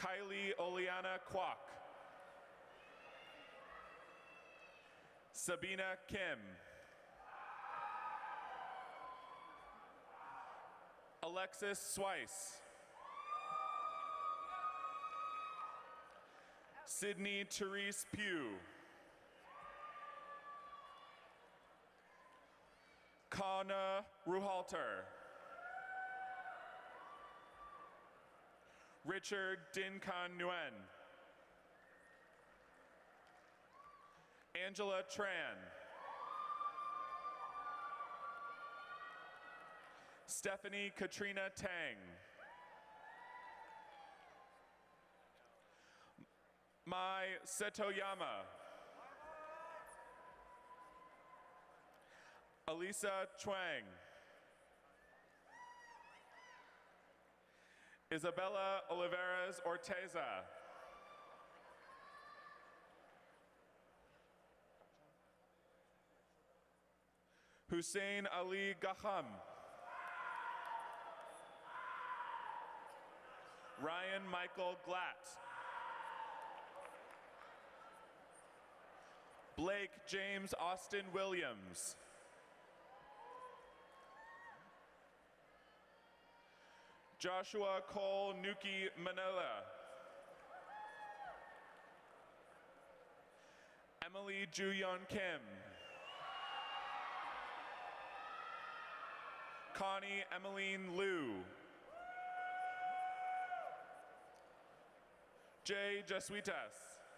[SPEAKER 6] Kylie Oleana Kwok. Sabina Kim. Alexis Swice. Sydney Therese Pugh. Kana Ruhalter. Richard Dinkan Nguyen. Angela Tran. Stephanie Katrina Tang. Mai Setoyama. Elisa Chuang. Isabella Oliveras Orteza. Hussein Ali Gaham. Ryan Michael Glatt. Blake James Austin Williams. Joshua Cole Nuki Manila. Emily Juyeon Kim. Connie Emmeline Liu. Jay Jesuitas.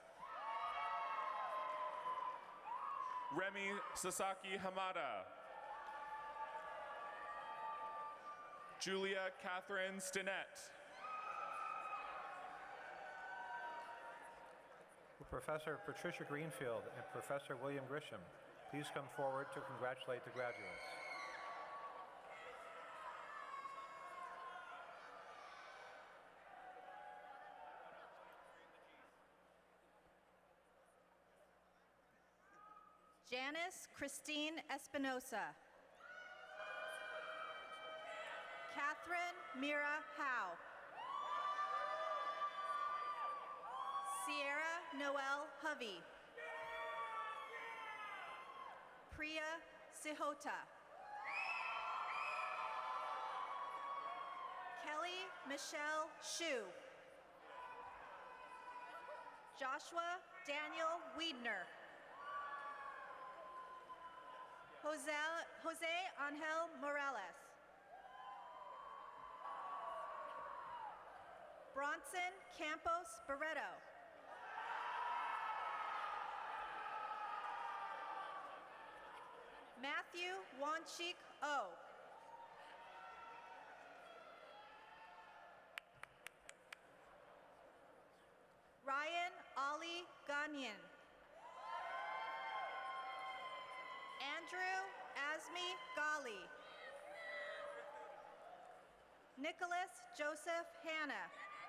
[SPEAKER 6] Remy Sasaki Hamada. Julia Catherine Stinnett.
[SPEAKER 1] Will Professor Patricia Greenfield and Professor William Grisham please come forward to congratulate the graduates.
[SPEAKER 7] Janice Christine Espinosa. Catherine Mira Howe. Sierra Noel Hovey. Priya Sihota. Kelly Michelle Shu. Joshua Daniel Wiedner. Jose, Jose Angel Morales. Bronson Campos Barreto. Matthew Wanchik O. Ryan Ali Ganyan. Andrew Asmi Gali. Nicholas Joseph Hanna.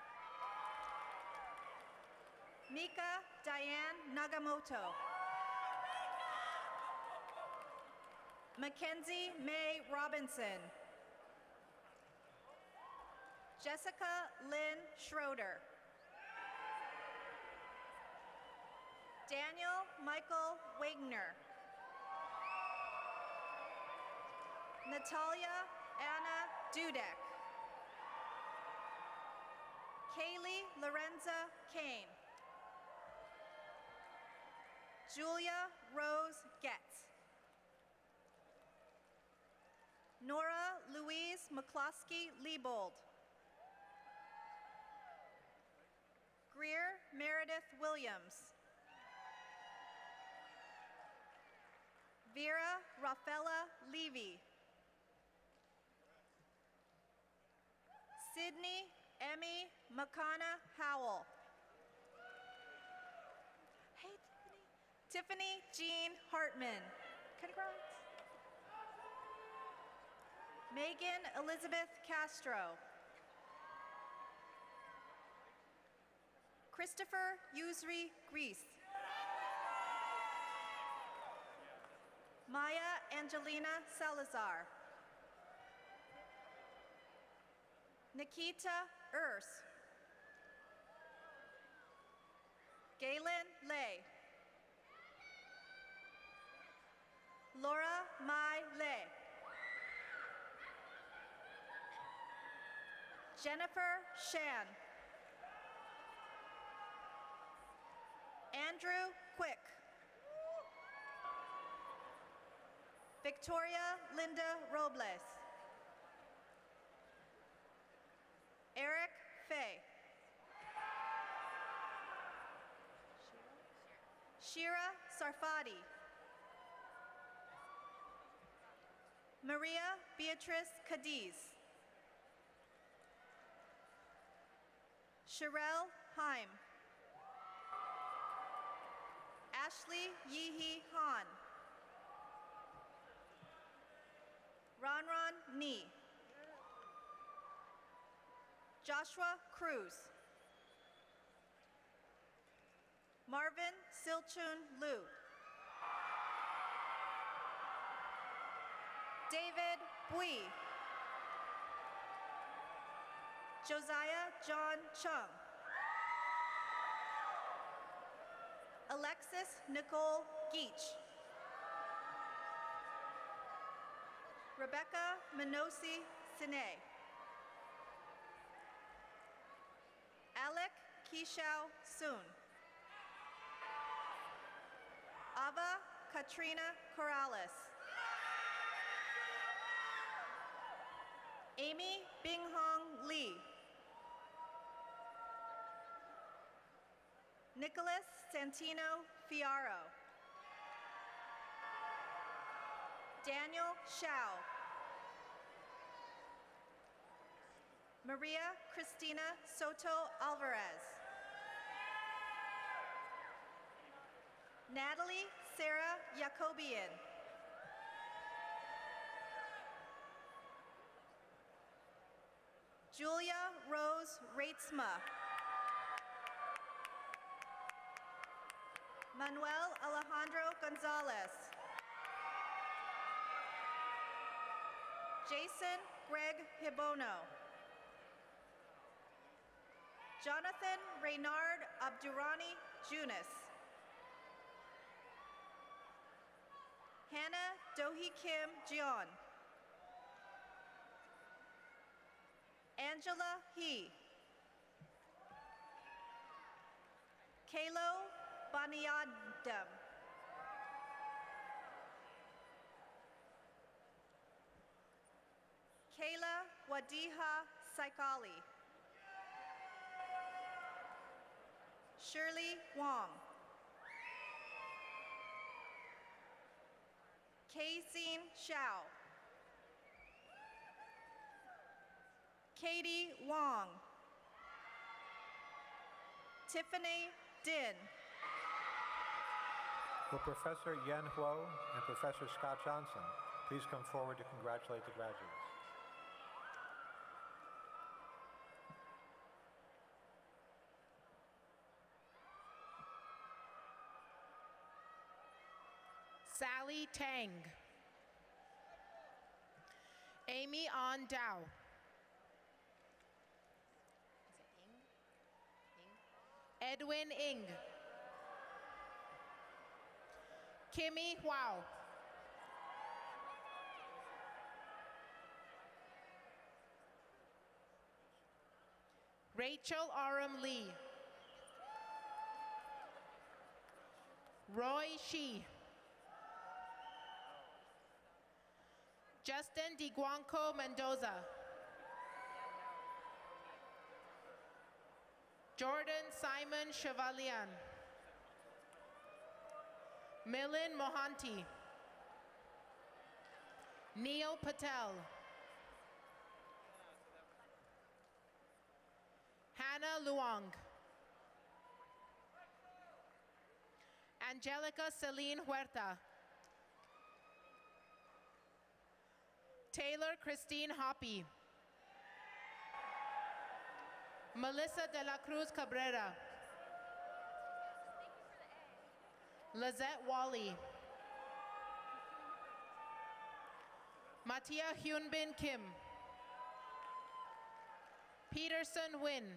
[SPEAKER 7] Mika Diane Nagamoto. Mackenzie May Robinson. Jessica Lynn Schroeder. Daniel Michael Wagner. Natalia Anna Dudek. Kaylee Lorenza Kane. Julia Rose Getz. Nora Louise McCloskey Liebold. Greer Meredith Williams. Vera Rafaela Levy. Sydney Emmy Makana Howell. Hey, Tiffany. Tiffany Jean Hartman. Congrats. Megan Elizabeth Castro. Christopher Usri Grease. Maya Angelina Salazar. Nikita Urs. Mai Le. Jennifer Shan. Andrew Quick. Victoria Linda Robles. Eric Fay. Shira Sarfati. Maria Beatrice Cadiz. Sherelle Heim. Ashley Yeehee Han. Ronron Nee. Joshua Cruz. Marvin Silchun Liu. David Bui. Josiah John Chung. Alexis Nicole Geach. Rebecca Minosi Sine. Alec Kishao Soon. Ava Katrina Corrales. Amy Binghong Lee. Nicholas Santino Fiaro. Daniel Shao. Maria Cristina Soto Alvarez. Natalie Sarah Jacobian. Julia Rose Reitzma. Manuel Alejandro Gonzalez. Jason Greg Hibono. Jonathan Reynard Abdurrani Junis. Hannah Dohi Kim Jion. Angela He. Kalo Baniadam. Kayla Wadiha Saikali. Shirley Wong. Kayseen Xiao. Katie Wong. Tiffany Din.
[SPEAKER 1] Will Professor Yen Huo and Professor Scott Johnson please come forward to congratulate the graduates?
[SPEAKER 8] Sally Tang. Amy On Dow. Edwin Ing. Kimmy Huao. Rachel Aram Lee. Roy Shi. Justin DiGuanco Mendoza. Jordan Simon Chevalian. Milin Mohanty. Neil Patel. Hannah Luong. Angelica Celine Huerta. Taylor Christine Hoppy. Melissa de la Cruz Cabrera. Lizette Wally. Matia Hyunbin Kim. Peterson Wynn.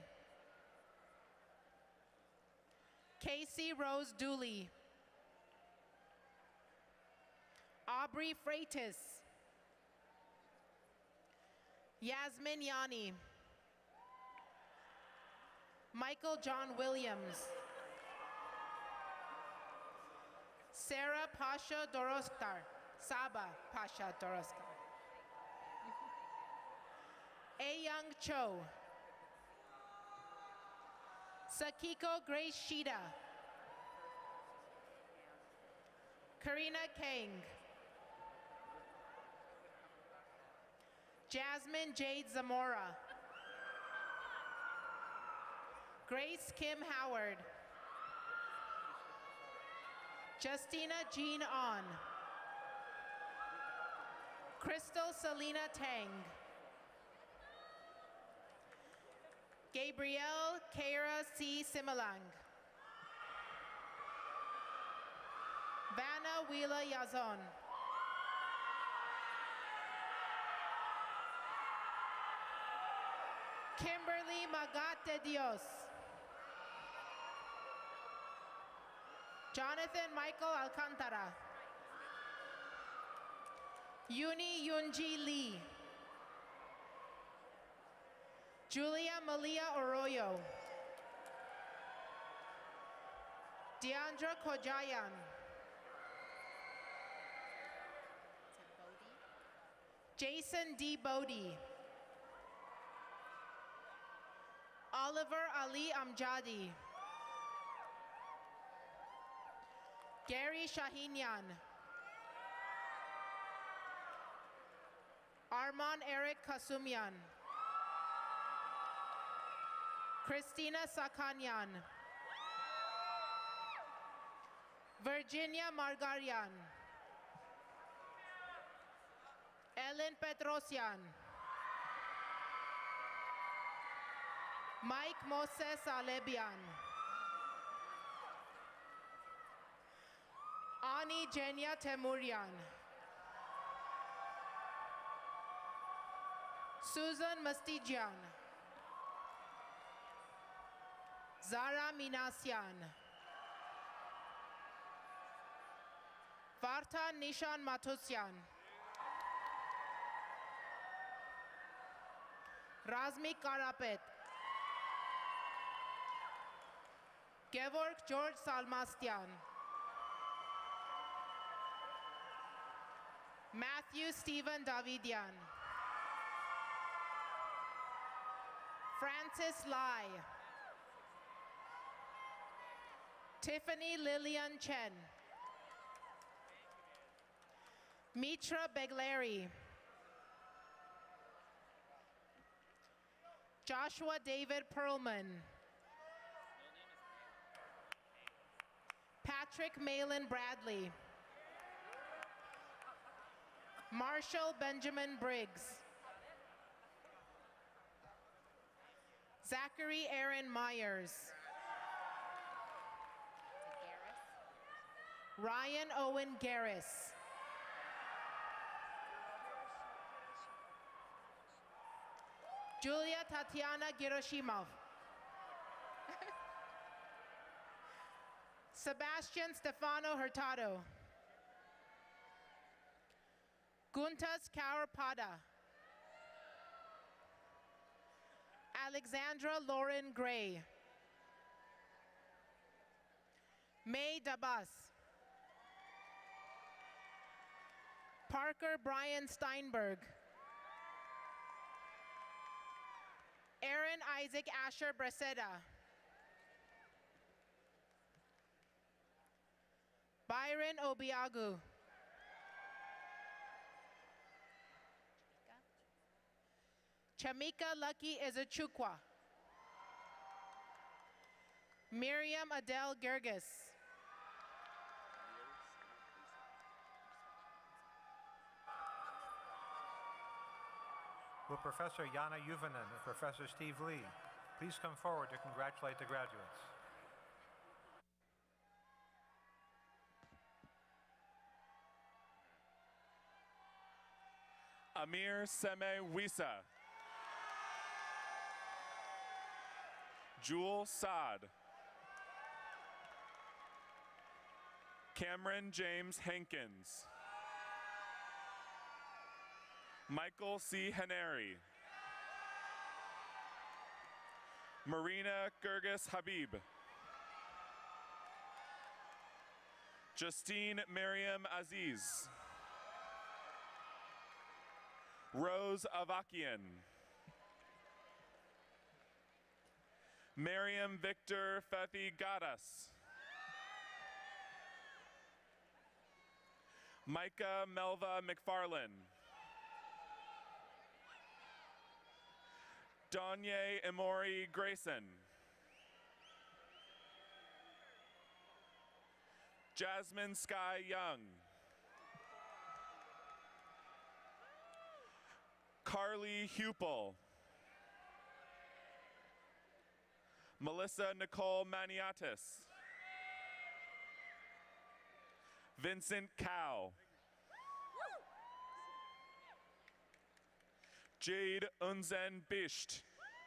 [SPEAKER 8] Casey Rose Dooley. Aubrey Freitas. Yasmin Yani. Michael John Williams. Sarah Pasha Doroskar. Saba Pasha Doroskar. Ayoung Cho. Sakiko Grace Shida. Karina Kang. Jasmine Jade Zamora. Grace Kim Howard. Justina Jean On. Crystal Selena Tang. Gabrielle Kara C. Similang. Vanna Wheela Yazon. Kimberly Magat de Dios. Jonathan Michael Alcantara. Yuni Yunji Lee. Julia Malia Arroyo. Deandra Kojayan. Jason D. Bodie. Oliver Ali Amjadi. Gary Shahinian. Arman Eric Kasumyan. Christina Sakanyan. Virginia Margarian. Ellen Petrosian. Mike Moses Alebian. Ani Jenya Temurian. Susan Mastigian. Zara Minasian. Varta Nishan Matusian. Razmi Karapet. Gevorg George Salmastian. Matthew Stephen Davidian. Francis Lai. Tiffany Lillian Chen. Mitra Begleri. Joshua David Perlman. Patrick Malin Bradley. Marshall Benjamin Briggs. Zachary Aaron Myers. Ryan Owen Garris. Julia Tatiana Giroshimov. Sebastian Stefano Hurtado. Guntas Kaurpada. Alexandra Lauren Gray. May Dabas. Parker Brian Steinberg. Aaron Isaac Asher Braceda. Byron Obiagu. Chamika Lucky Ezechukwa. Miriam Adele Gerges.
[SPEAKER 1] Will Professor Yana Yuvanen and Professor Steve Lee please come forward to congratulate the graduates?
[SPEAKER 6] Amir Seme Wisa. Jewel Saad. Cameron James Hankins. Michael C. Haneri. Marina Gergis Habib. Justine Miriam Aziz. Rose Avakian. Miriam Victor Fethi Gadas. Micah Melva McFarlane. Donye Emori Grayson. Jasmine Sky Young. Carly Hupel. Melissa Nicole Maniatis. Vincent Cow. Jade Unzen Bisht.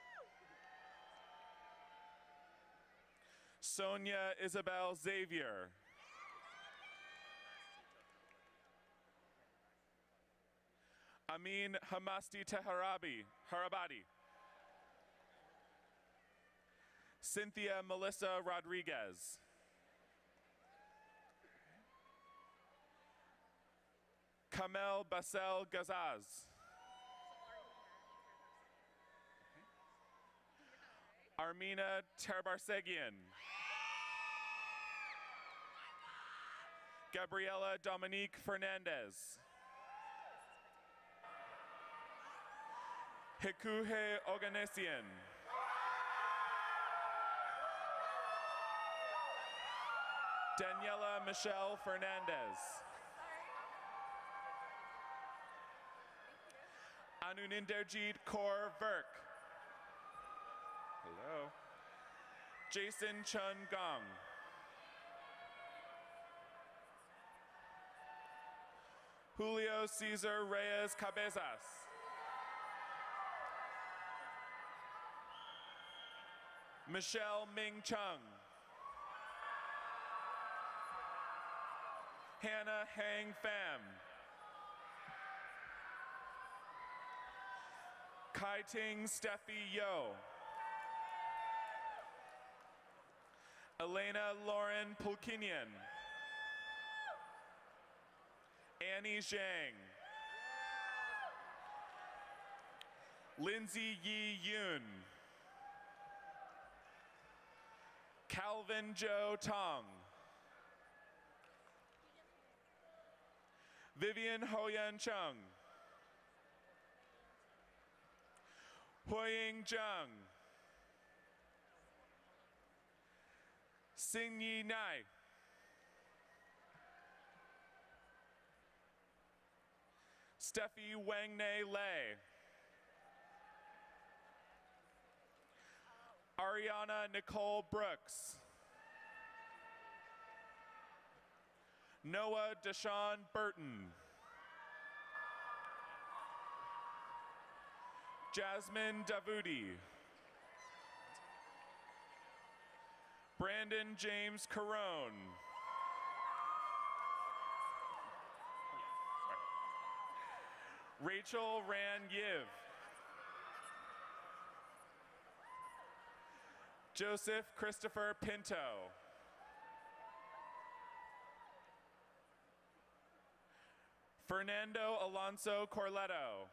[SPEAKER 6] Sonia Isabel Xavier. Amin Hamasti Teharabi, Harabadi. Cynthia Melissa Rodriguez. Kamel Basel Gazaz. Armina Terbarsegian. Gabriela Dominique Fernandez. Hikuhe Oganesian. Daniela Michelle Fernandez. Anuninderjeet Kaur Verk. Hello. Jason Chun Gong. Julio Cesar Reyes Cabezas. Michelle Ming Chung. Hannah Hang Pham. Kai Ting Steffi Yo. Elena Lauren Pulkinian. Annie Zhang. Lindsay Yi Yoon. Calvin Joe Tong. Vivian Hoyan Chung. Huiying Zhang. Xingyi Nai. Steffi Wangne Lei. Ariana Nicole Brooks. Noah Deshaun Burton. Jasmine Davudi. Brandon James Carone. Rachel Ran Yiv. Joseph Christopher Pinto. Fernando Alonso Corletto.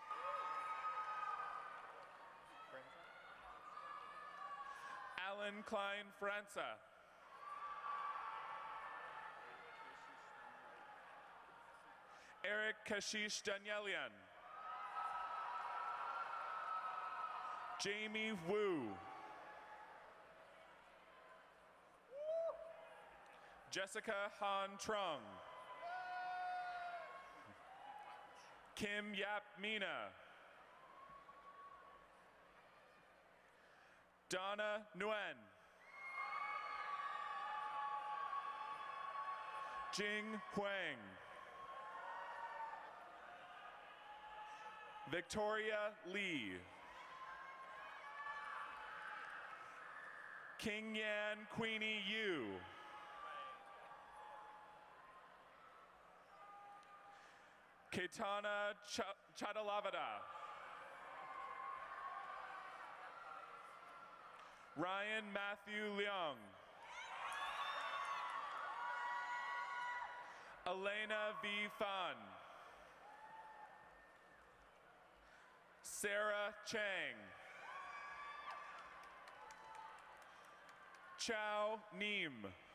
[SPEAKER 6] Alan Klein Franza. Eric Kashish Danielian. Jamie Wu. Jessica Han Trung. Kim Yap Mina. Donna Nguyen. Jing Huang. Victoria Lee. King Yan Queenie Yu. Kaitana Ch Chadalavada. Ryan Matthew Leung. Elena V. Fan. Sarah Chang. Chow Neem.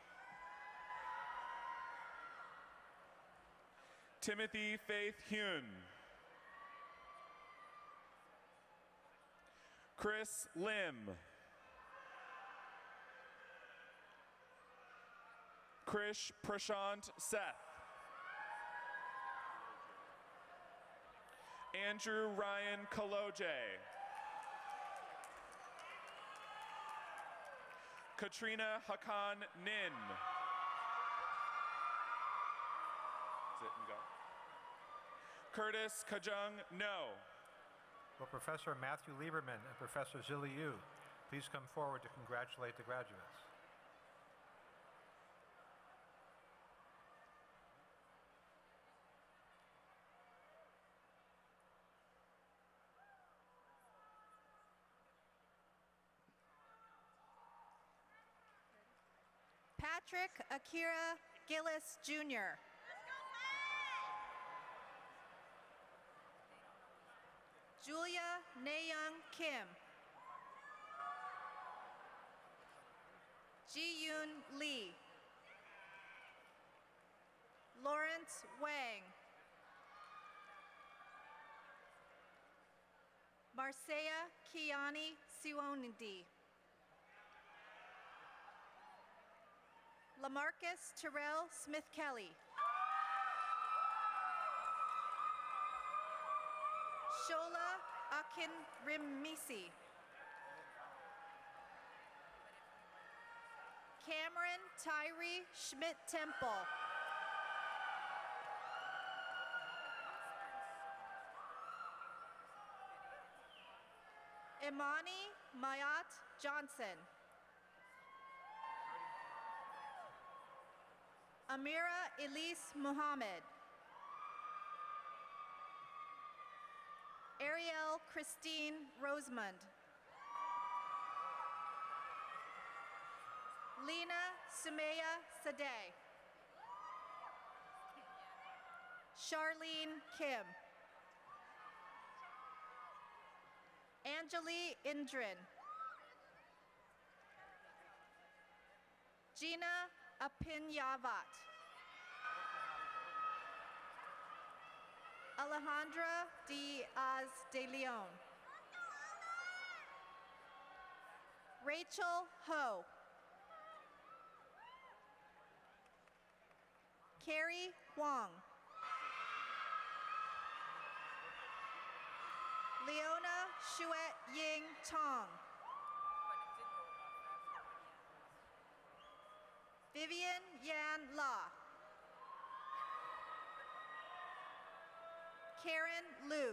[SPEAKER 6] Timothy Faith Hyun. Chris Lim. Krish Prashant Seth. Andrew Ryan Kaloje. Katrina Hakan Nin. Sit and go. Curtis Kajung No.
[SPEAKER 1] Will Professor Matthew Lieberman and Professor Zili Yu please come forward to congratulate the graduates?
[SPEAKER 7] Patrick Akira Gillis, Junior Julia Nayoung Kim. Ji-Yoon Lee. Lawrence Wang. Marcia Kiani Siwondi. Lamarcus Terrell Smith-Kelly. Shola Akin Rimisi. Cameron Tyree Schmidt-Temple. Imani Mayat Johnson. Amira Elise Muhammad. Ariel Christine Rosemond. Lena Sumaya Sadeh. Charlene Kim. Anjali Indran. Gina Apinyavat. Alejandra Diaz de Leon. Rachel Ho. Carrie Wong. Leona Shuet Ying Tong. Vivian Yan La. Karen Liu.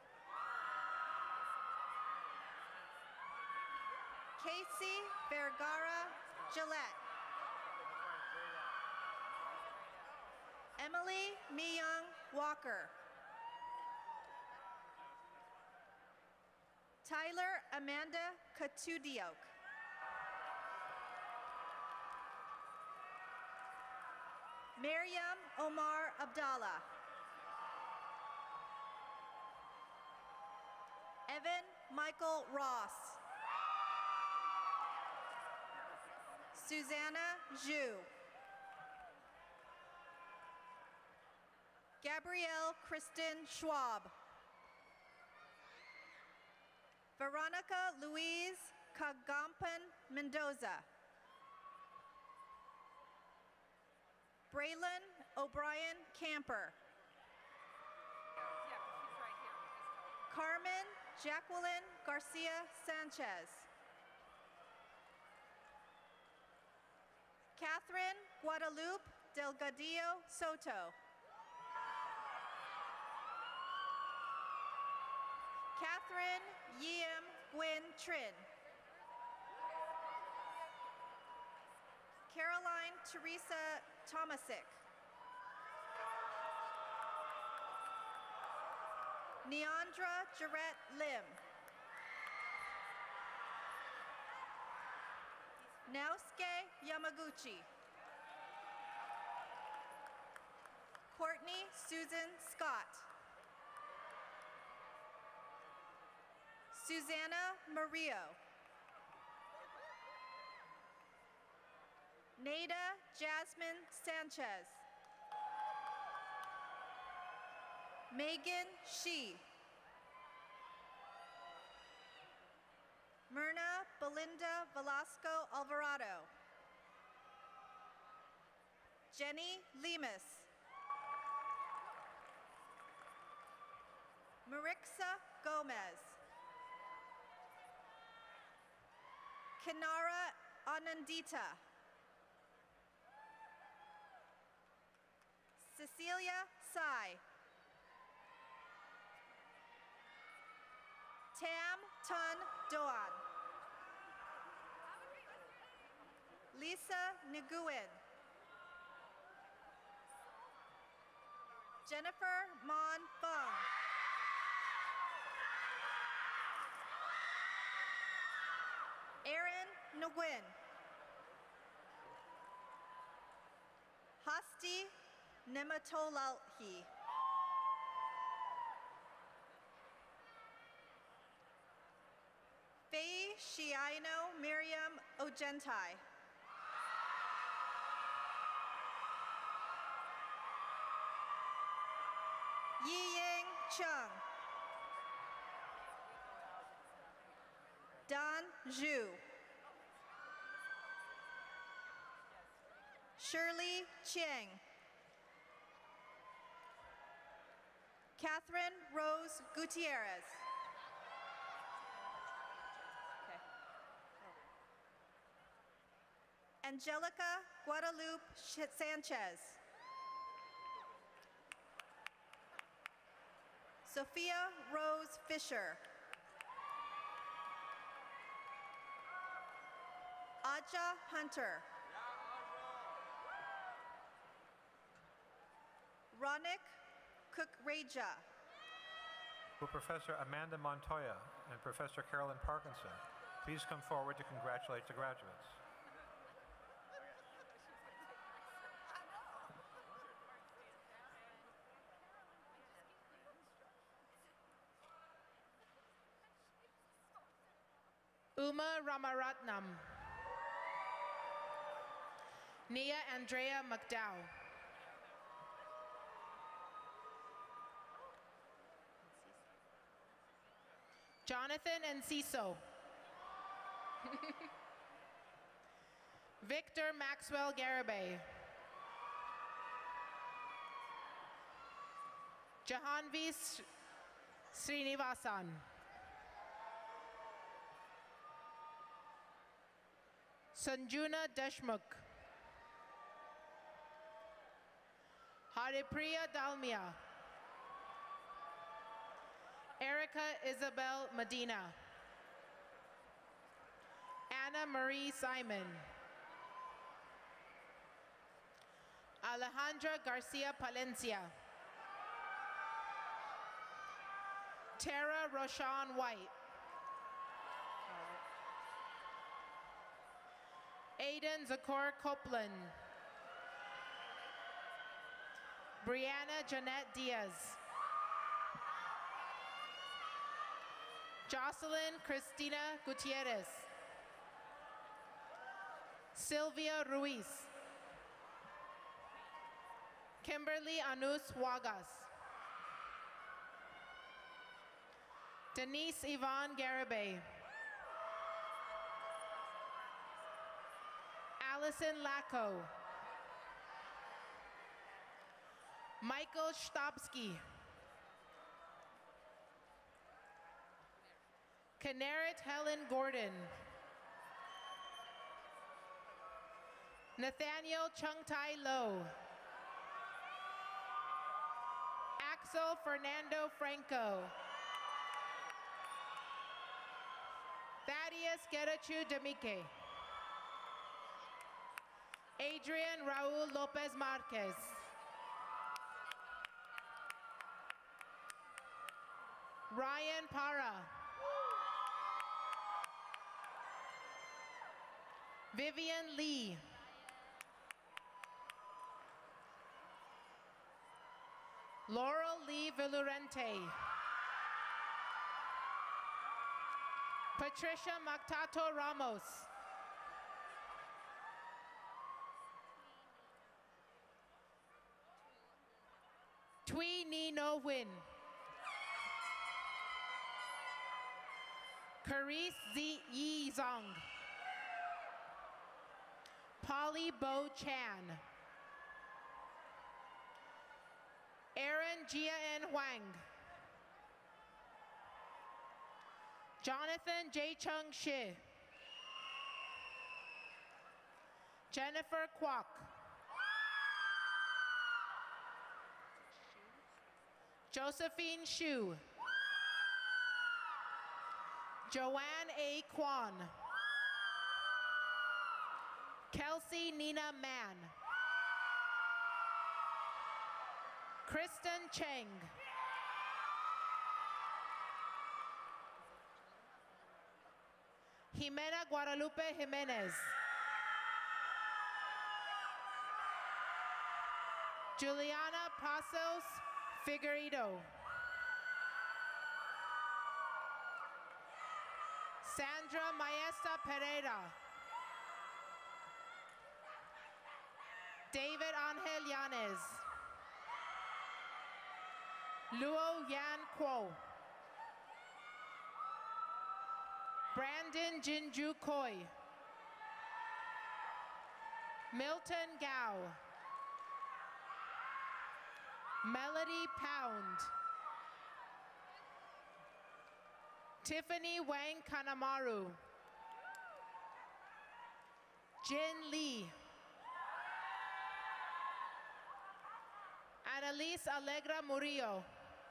[SPEAKER 7] Casey Vergara Gillette. Emily Miyung Walker. Tyler Amanda Katudiok. Miriam Omar Abdallah. Evan Michael Ross. Susanna Zhu. Gabrielle Kristen Schwab. Veronica Louise Kagampan Mendoza. Braylon O'Brien Camper. Carmen Jacqueline Garcia Sanchez. Catherine Guadalupe Delgadillo Soto. Catherine Yim Gwyn Trin. Caroline Teresa Tomasic. Neandra Jarrett Lim. Naosuke Yamaguchi. Courtney Susan Scott. Susanna Murillo. Nada Jasmine Sanchez. Megan Shi. Myrna Belinda Velasco Alvarado. Jenny Lemus. Marixa Gomez. Kinara Anandita. Cecilia Sai. Tam Tun Doan. Lisa Nguyen. Jennifer Mon Fung. Erin Nguyen. Hasti Nematolalhi. Faye Shiano Miriam Ogentai. Yiying Chung. Dan Zhu. Shirley Chiang. Catherine Rose Gutierrez. Okay. Angelica Guadalupe Sanchez. Sophia Rose Fisher. Aja Hunter. Ronik Kukreja.
[SPEAKER 1] Will Professor Amanda Montoya and Professor Carolyn Parkinson please come forward to congratulate the graduates?
[SPEAKER 8] Uma Ramaratnam. Nia Andrea McDowell. Jonathan Enciso. Victor Maxwell Garibay. Jahanvi Srinivasan. Sanjuna Deshmukh. Haripriya Dalmia. Erica Isabel Medina. Anna Marie Simon. Alejandra Garcia Palencia. Tara Roshan White. Aiden Zakor Copeland. Brianna Jeanette Diaz. Jocelyn Cristina Gutierrez. Sylvia Ruiz. Kimberly Anus Wagas. Denise Yvonne Garibay. Allison Lacko. Michael Stopsky. Canaret Helen Gordon. Nathaniel Chungtai Low. Axel Fernando Franco. Thaddeus Getachew Demique. Adrian Raul Lopez Marquez. Ryan Para. Vivian Lee. Laurel Lee Villurente. Patricia Mactato Ramos. Tui Nino Win. Carice Z Yi Zong. Polly Bo Chan. Aaron Jia N Huang. Jonathan J Chung Shi. Jennifer Kwok. Josephine Shu. Joanne A. Kwan. Kelsey Nina Mann. Kristen Cheng. Jimena Guadalupe Jimenez. Juliana Pasos Figueiredo. Sandra Maesta Pereira. David Angel Yanez. Luo Yan Kuo. Brandon Jinju Koi. Milton Gao. Melody Pound. Tiffany Wang Kanamaru. Jin Lee. Annalise Allegra Murillo.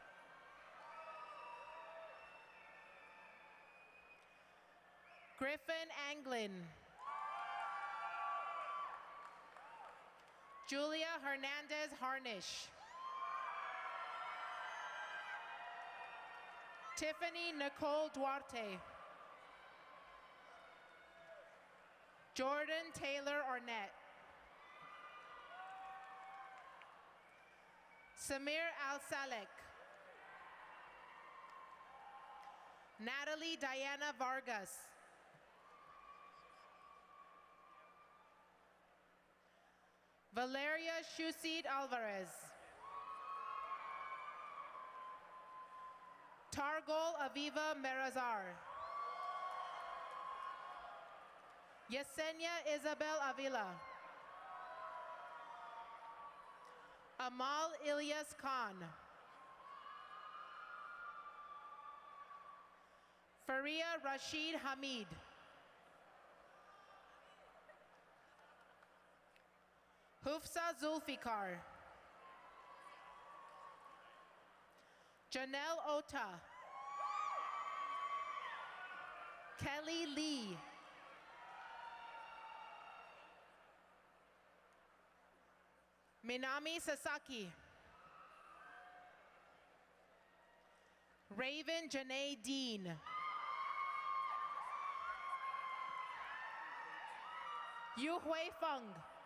[SPEAKER 8] Griffin Anglin. Julia Hernandez Harnish. Tiffany Nicole Duarte. Jordan Taylor Ornette. Samir Al-Salek. Natalie Diana Vargas. Valeria Shusid Alvarez. Targol Aviva Merazar. Yesenia Isabel Avila. Amal Ilyas Khan. Faria Rashid Hamid. Hufsa Zulfikar. Janelle Ota. Kelly Lee. Minami Sasaki. Raven Janae Dean. Yu Hui Feng.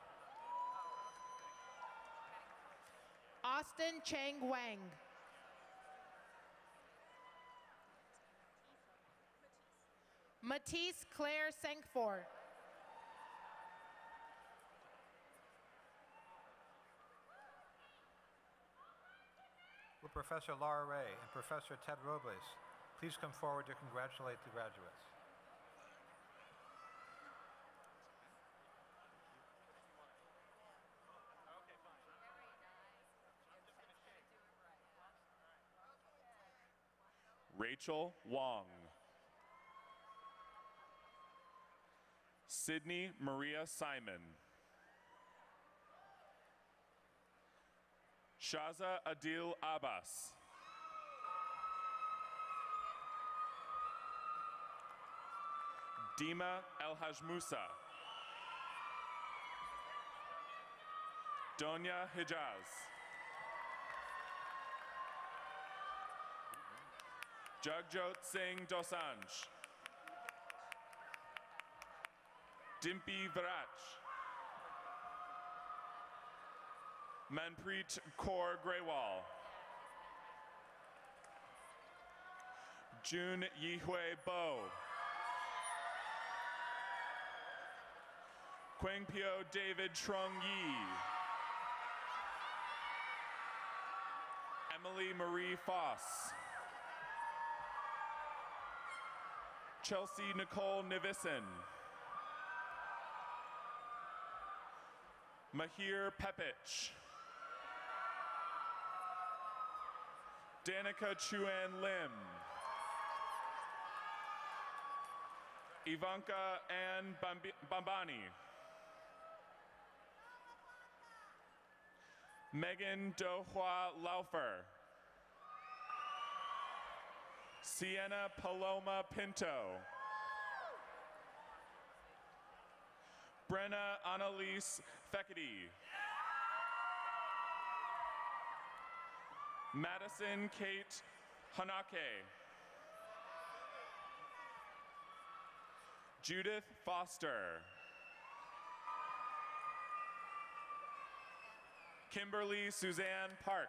[SPEAKER 8] Austin Cheng Wang. Matisse Claire Sankfor.
[SPEAKER 1] Will Professor Laura Ray and Professor Ted Robles please come forward to congratulate the graduates?
[SPEAKER 6] Rachel Wong. Sydney Maria Simon. Shaza Adil Abbas. Dima El-Haj Musa. Donya Hijaz. Jagjot Singh Dosanjh. Dimpy Virach. Manpreet Kaur Grewal. Jun Yihui Bo. Kwangpyo David Trung Yi. Emily Marie Foss. Chelsea Nicole Nivisan. Mahir Pepich. Danica Chuan Lim. Ivanka Ann Bambi Bambani. Megan Dohua Laufer. Sienna Paloma Pinto. Brenna Annalise Fekete. Madison Kate Hanake. Judith Foster. Kimberly Suzanne Park.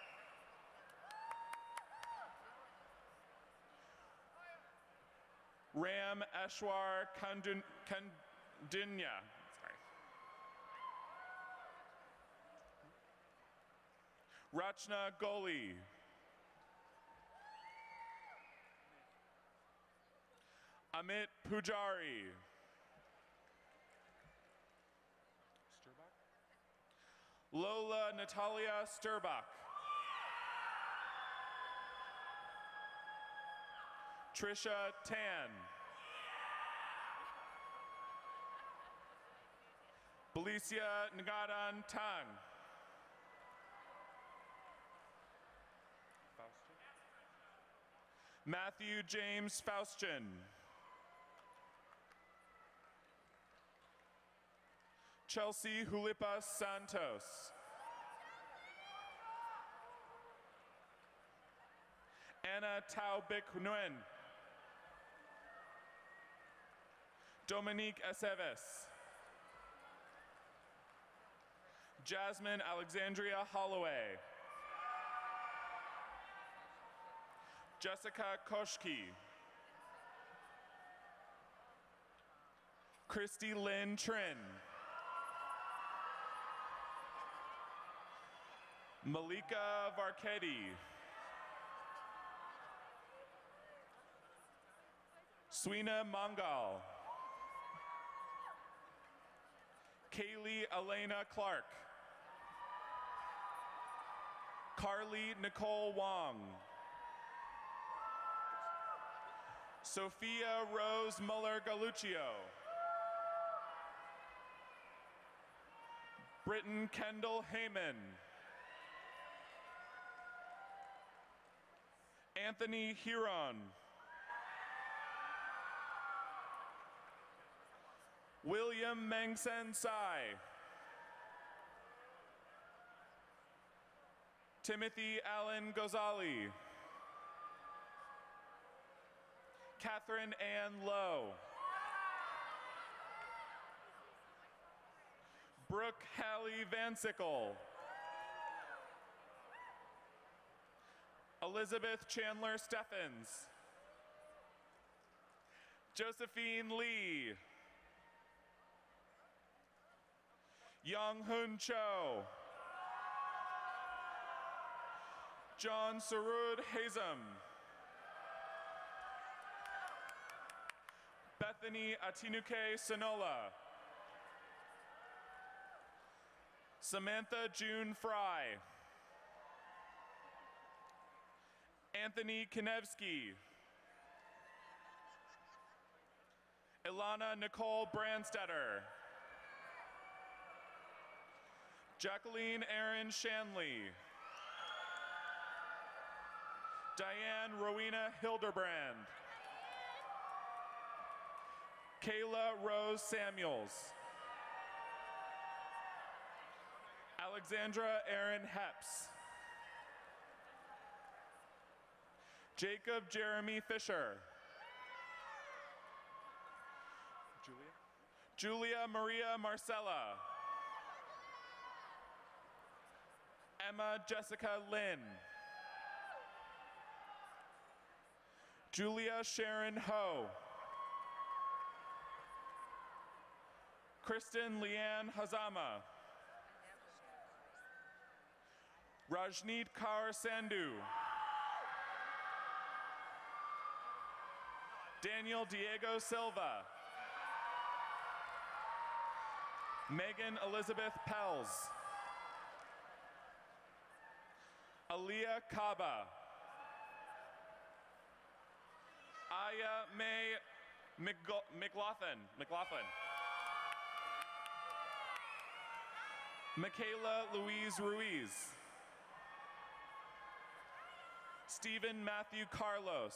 [SPEAKER 6] Ram Ashwar Kandun Kandinya. Sorry. Rachna Goli. Amit Pujari. Lola Natalia Sturbach. Trisha Tan. Belicia Ngadan Tang. Matthew James Faustian. Chelsea Hulipa Santos. Anna Taubik Nguyen. Dominique Aceves. Jasmine Alexandria Holloway. Jessica Koshki. Christy Lynn Trin. Malika Varkedi. Swina Mangal. Kaylee Elena Clark. Carly Nicole Wong. Sophia Rose Muller-Galuccio. Britton Kendall Heyman. Anthony Huron. William Mengsen Sai. Timothy Allen Gozali. Catherine Ann Lowe. Brooke Hallie Van Sickle. Elizabeth Chandler Steffens. Josephine Lee. Young Hun Cho. John Sarud Hazem. Bethany Atinuke Sonola. Samantha June Fry. Anthony Konevsky. Ilana Nicole Brandstetter. Jacqueline Erin Shanley. Diane Rowena Hildebrand. Kayla Rose Samuels. Alexandra Erin Heps. Jacob Jeremy Fisher. Julia? Julia Maria Marcella. Emma Jessica Lynn. Julia Sharon Ho. Kristen Leanne Hazama. Rajneet Kaur Sandhu. Daniel Diego Silva. Megan Elizabeth Pels. Aaliyah Kaba. Aya May McGo- McLaughlin. McLaughlin. Michaela Louise Ruiz. Stephen Matthew Carlos.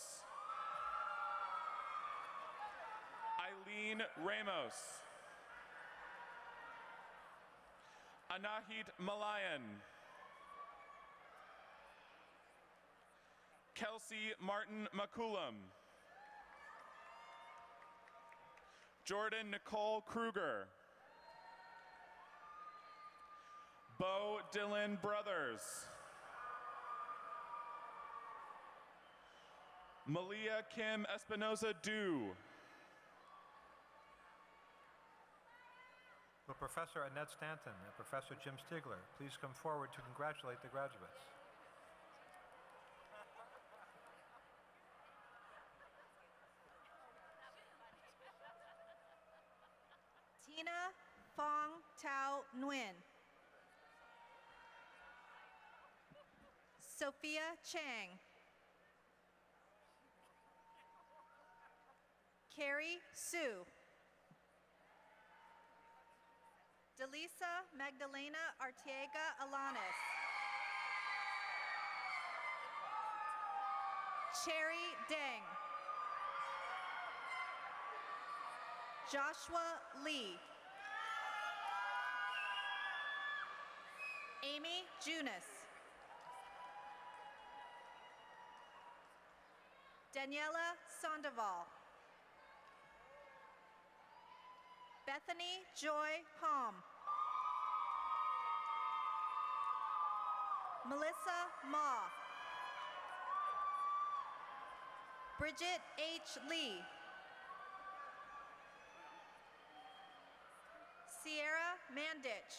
[SPEAKER 6] Eileen Ramos. Anahit Malayan. Kelsey Martin McCullum. Jordan Nicole Kruger. Bo Dylan Brothers. Malia Kim Espinoza Du.
[SPEAKER 1] Will Professor Annette Stanton and Professor Jim Stigler please come forward to congratulate the graduates?
[SPEAKER 7] Tina Fong Tao Nguyen. Sophia Chang. Carrie Su. Delisa Magdalena Arteaga Alanis. Cherry Deng. Joshua Lee. Amy Junis. Daniela Sandoval. Bethany Joy Hom. Melissa Ma. Bridget H. Lee. Sierra Mandich.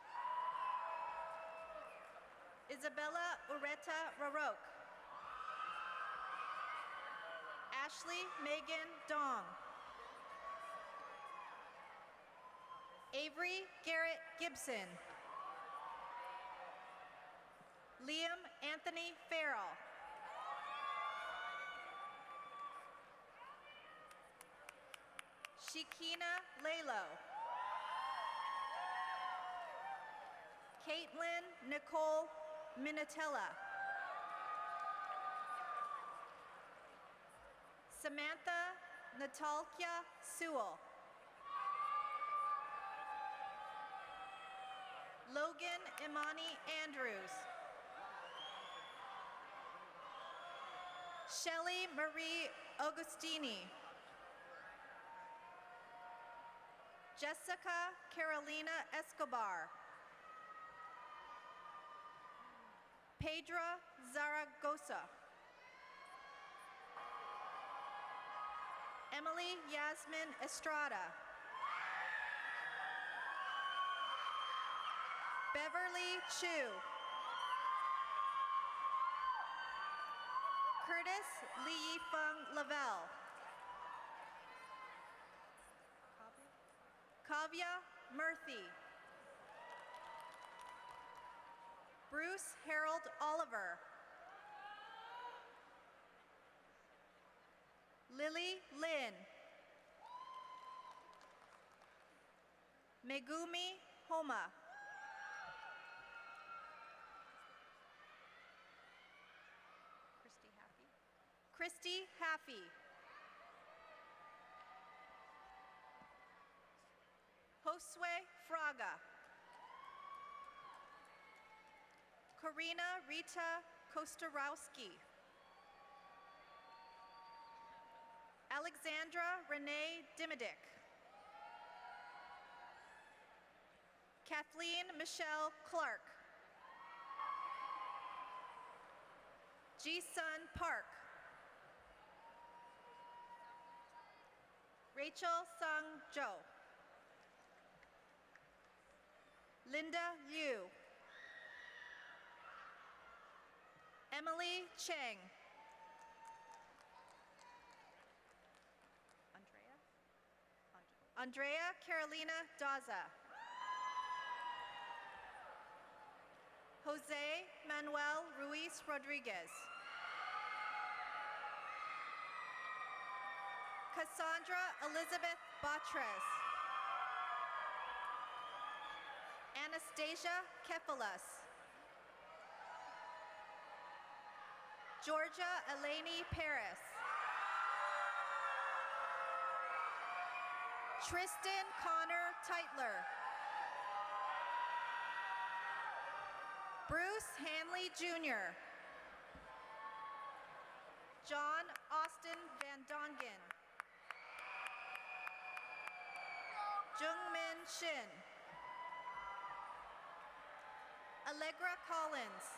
[SPEAKER 7] Isabella Ureta Rarok. Ashley Megan Dong. Avery Garrett Gibson. Liam Anthony Farrell. Shikina Lalo. Caitlin Nicole Minatella. Samantha Natalkia Sewell. Logan Imani Andrews. Shelley Marie Augustini. Jessica Carolina Escobar. Pedra Zaragoza. Emily Yasmin Estrada. Beverly Chu. Curtis Lee Feng Lavelle. Kavya Murthy. Bruce Harold Oliver. Lily Lynn. Megumi Homa. Christy Happy. Christy Happy. Josue Fraga. Karina Rita Kostarowski. Alexandra Renee Dimodick. Kathleen Michelle Clark. Ji-Sun Park. Rachel Sung Jo. Linda Liu. Emily Cheng. Andrea? Andrea Carolina Daza. Jose Manuel Ruiz Rodriguez. Cassandra Elizabeth Batres. Anastasia Kefalas. Georgia Eleni Paris. Tristan Connor Teitler. Bruce Hanley Junior John Austin Van Dongen. Jungmin Shin. Allegra Collins.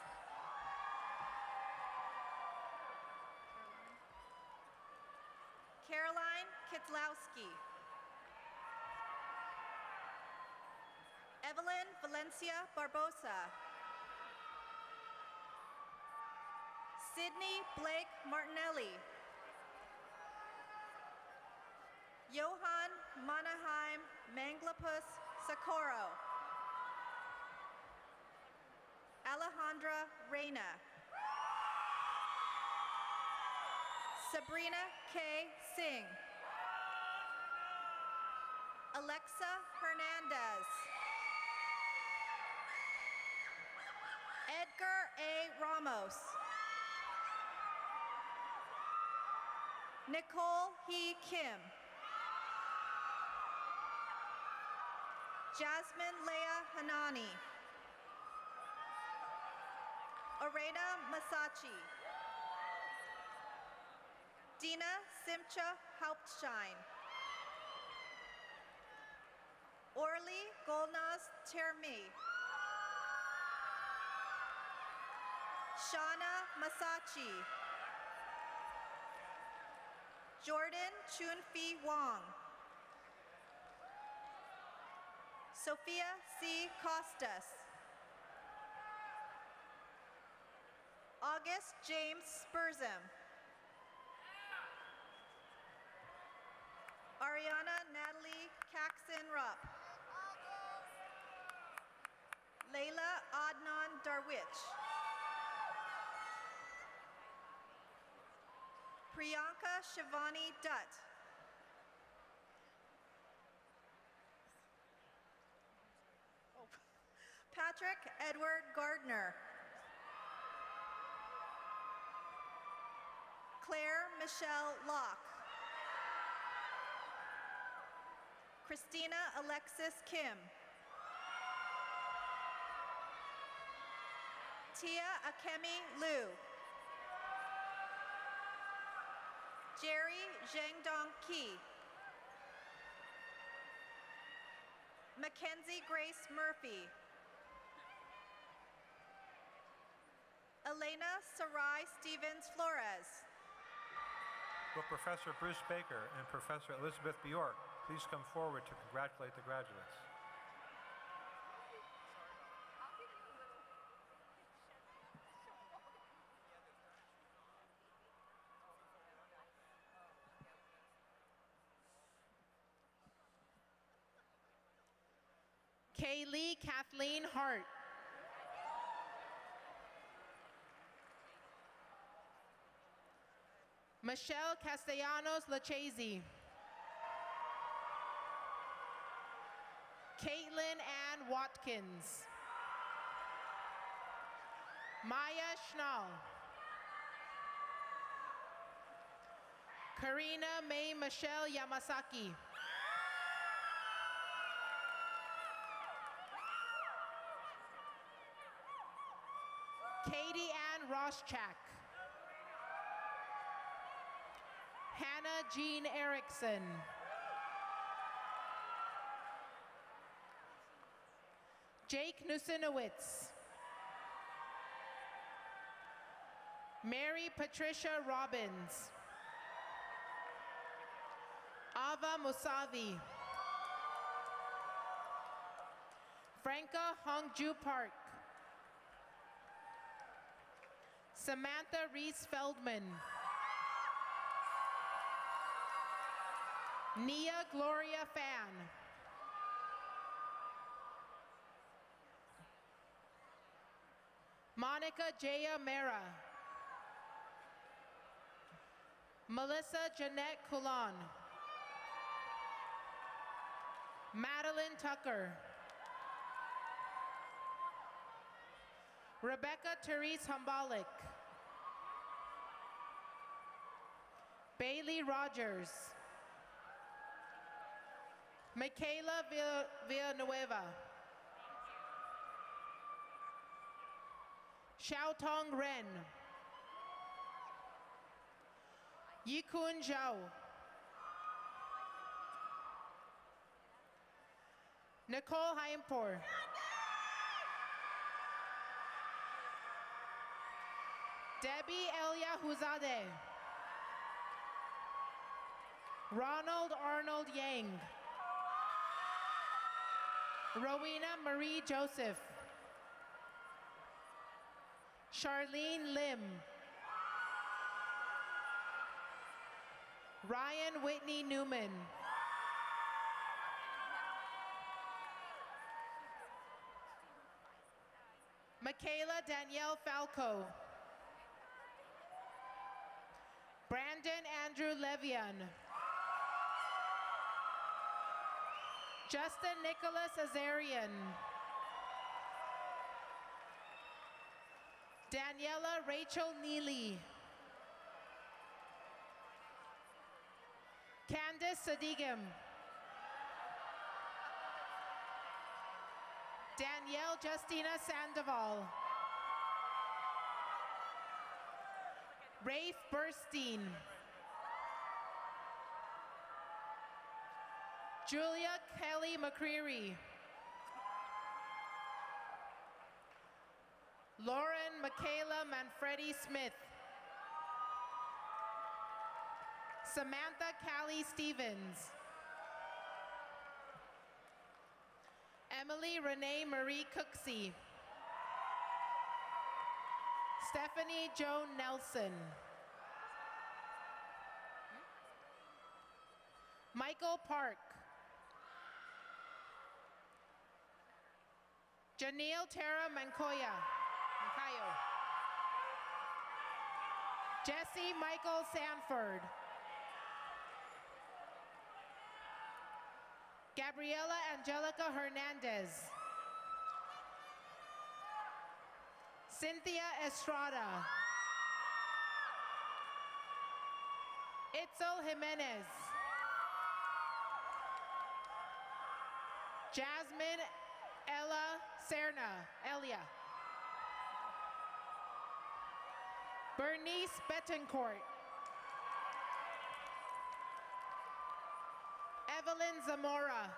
[SPEAKER 7] Caroline Kitlowski. Evelyn Valencia Barbosa. Sydney Blake Martinelli. Johan Manaheim Manglapus Socorro. Alejandra Reyna. Sabrina K. Singh. Alexa Hernandez. Edgar A. Ramos. Nicole Hee Kim. Jasmine Leah Hanani. Arena Masachi. Dina Simcha Hauptschein. Orly Golnaz Termi. Shauna Masachi. Jordan Chunfi Wong. Sophia C. Costas. August James Spurzum. Ariana Natalie Caxon-Rupp. Layla Adnan Darwich. Priyanka Shivani Dutt. Patrick Edward Gardner. Claire Michelle Locke. Christina Alexis Kim. Tia Akemi Liu. Jerry Zhengdong Ki. Mackenzie Grace Murphy. Elena Sarai Stevens Flores.
[SPEAKER 1] Will Professor Bruce Baker and Professor Elizabeth Bjork please come forward to congratulate the graduates?
[SPEAKER 8] Kaylee Kathleen Hart. Michelle Castellanos Lachese. Caitlin Ann Watkins. Maya Schnall. Karina May Michelle Yamasaki. Katie Ann Roschak. Hannah Jean Erickson. Jake Nusinowitz. Mary Patricia Robbins. Ava Musavi. Franca Hongju Park. Samantha Reese Feldman. Nia Gloria Fan. Monica Jaya Mera. Melissa Jeanette Coulon. Madeline Tucker. Rebecca Therese Humbalik. Bailey Rogers. Michaela Vill Villanueva. Xiaotong Ren. Yikun Zhao. Nicole Heimpor. Debbie Elia Huzadeh. Ronald Arnold Yang. Rowena Marie Joseph. Charlene Lim. Ryan Whitney Newman. Michaela Danielle Falco. Brandon Andrew Levian. Justin Nicholas Azarian. Daniela Rachel Neely. Candice Sadigam. Danielle Justina Sandoval. Rafe Burstein. Julia Kelly McCreary. Lauren Michaela Manfredi Smith. Samantha Callie Stevens. Emily Renee Marie Cooksey. Stephanie Joan Nelson. Michael Park. Janelle Tara Mancoya. Mancayo. Jesse Michael Sanford. Gabriela Angelica Hernandez. Cynthia Estrada. Itzel Jimenez. Jasmine Ella Serna. Elia. Bernice Betancourt. Evelyn Zamora.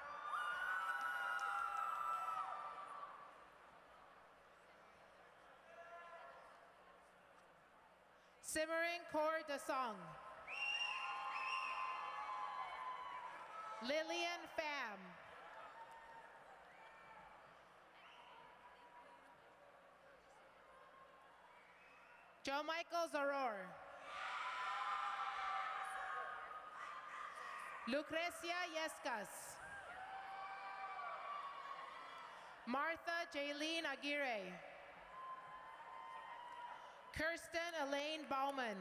[SPEAKER 8] Simmering Kaur Dasong. Lillian Pham. Joe Michael Zaror. Lucrecia Yescas. Martha Jaylene Aguirre. Kirsten Elaine Bauman.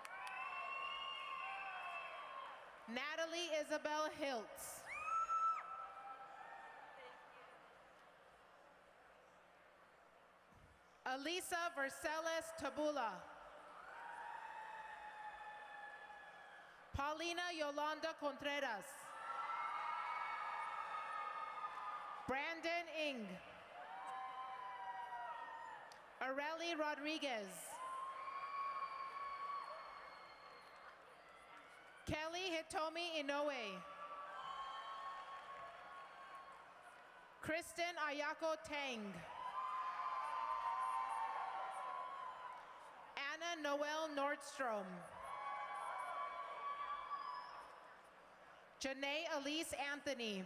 [SPEAKER 8] Natalie Isabel Hiltz. Elisa Verceles Tabula. Paulina Yolanda Contreras. Brandon Ing. Areli Rodriguez. Kelly Hitomi Inoue. Kristen Ayako Tang. Anna Noel Nordstrom. Janae Elise Anthony.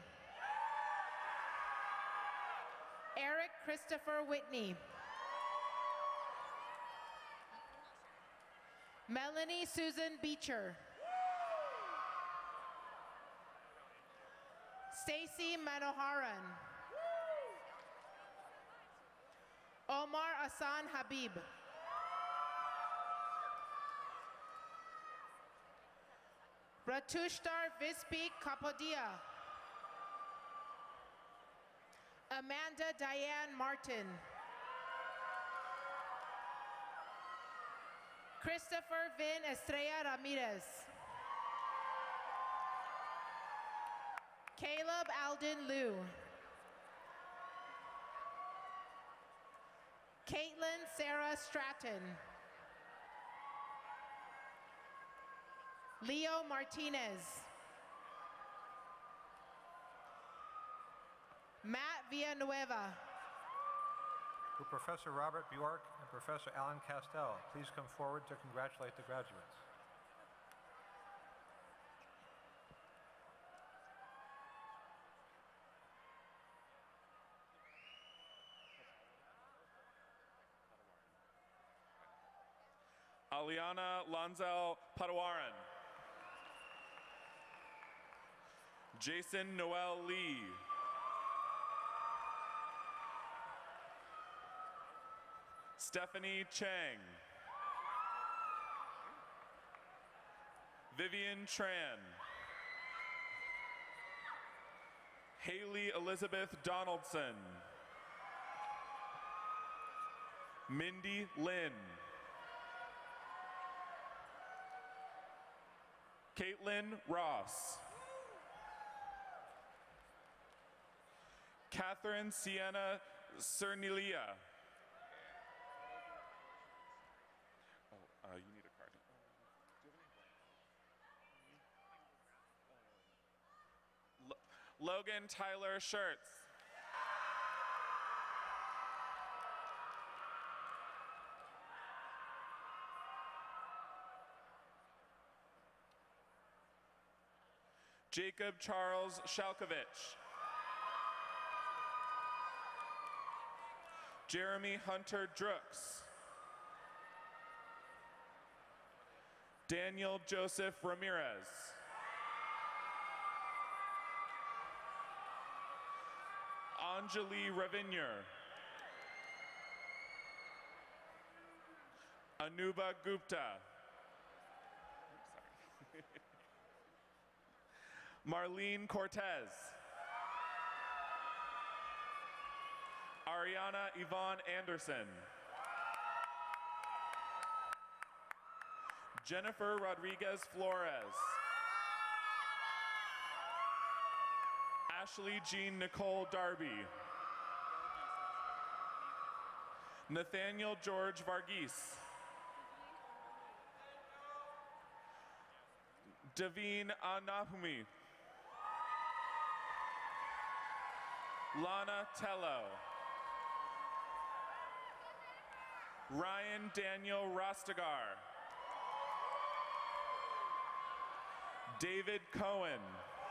[SPEAKER 8] Eric Christopher Whitney. Melanie Susan Beecher. Stacy Manoharan. Omar Asan Habib. Ratushtar Vispi Kapodia. Amanda Diane Martin. Christopher Vin Estrella Ramirez. Caleb Alden Liu. Caitlin Sarah Stratton. Leo Martinez. Matt Villanueva.
[SPEAKER 1] Will Professor Robert Bjork and Professor Alan Castell please come forward to congratulate the graduates?
[SPEAKER 6] Aliana Lanzel Padawaran. Jason Noel Lee. Stephanie Chang. Vivian Tran. Haley Elizabeth Donaldson. Mindy Lynn. Caitlin Ross. Catherine Sienna Cernilia. Oh, uh, you need a card. Lo Logan Tyler Schertz. Jacob Charles Shalkovich. Jeremy Hunter Drooks. Daniel Joseph Ramirez. Anjali Ravinier. Anuba Gupta. Marlene Cortez. Ariana Yvonne Anderson. Jennifer Rodriguez Flores. Ashley Jean Nicole Darby. Nathaniel George Varghese. Daveen Anahumi. Lana Tello. Ryan Daniel Rostigar. David Cohen.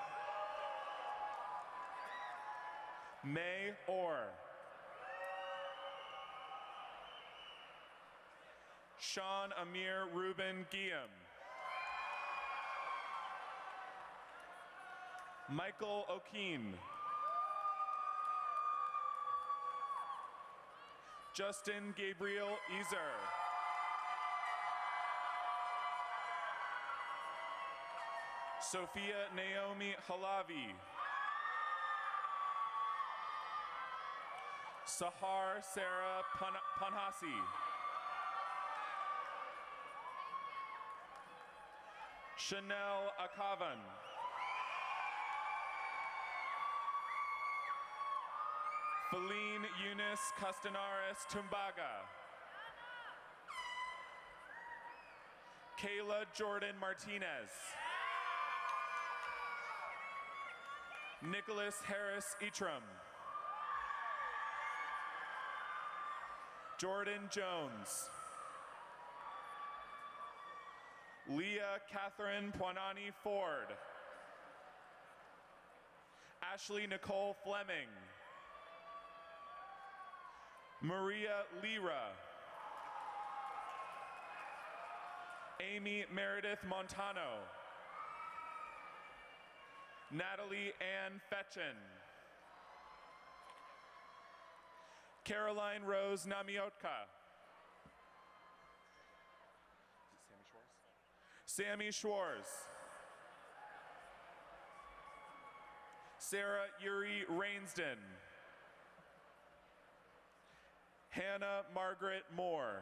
[SPEAKER 6] May Orr. Sean Amir Ruben Guillaume. Michael O'Keen. Justin Gabriel Ezer. Sophia Naomi Halavi. Sahar Sarah Pan Panhasi. Chanel Akavan. Feline Eunice Castanares Tumbaga. Kayla Jordan Martinez. Nicholas Harris Etram. Jordan Jones. Leah Catherine Puanani Ford. Ashley Nicole Fleming. Maria Lira. Amy Meredith Montano. Natalie Ann Fetchen. Caroline Rose Namiotka. Sammy Schwartz. Sarah Yuri Rainsden. Hannah Margaret Moore.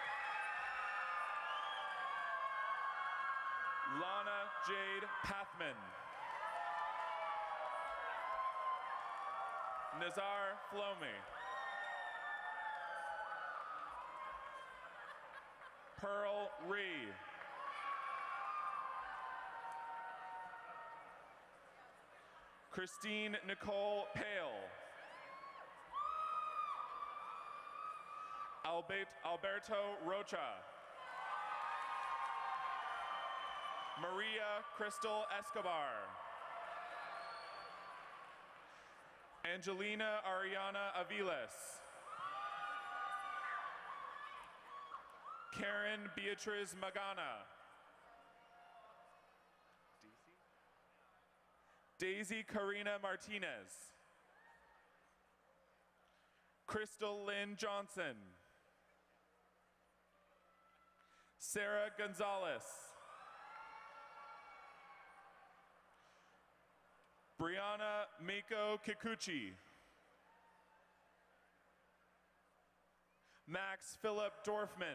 [SPEAKER 6] Lana Jade Pathman. Nazar Flomi. Pearl Ree. Christine Nicole Pale. Albert, Alberto Rocha. Maria Crystal Escobar. Angelina Ariana Aviles. Karen Beatriz Magana. Daisy Karina Martinez. Crystal Lynn Johnson. Sarah Gonzalez. Brianna Mako Kikuchi. Max Philip Dorfman.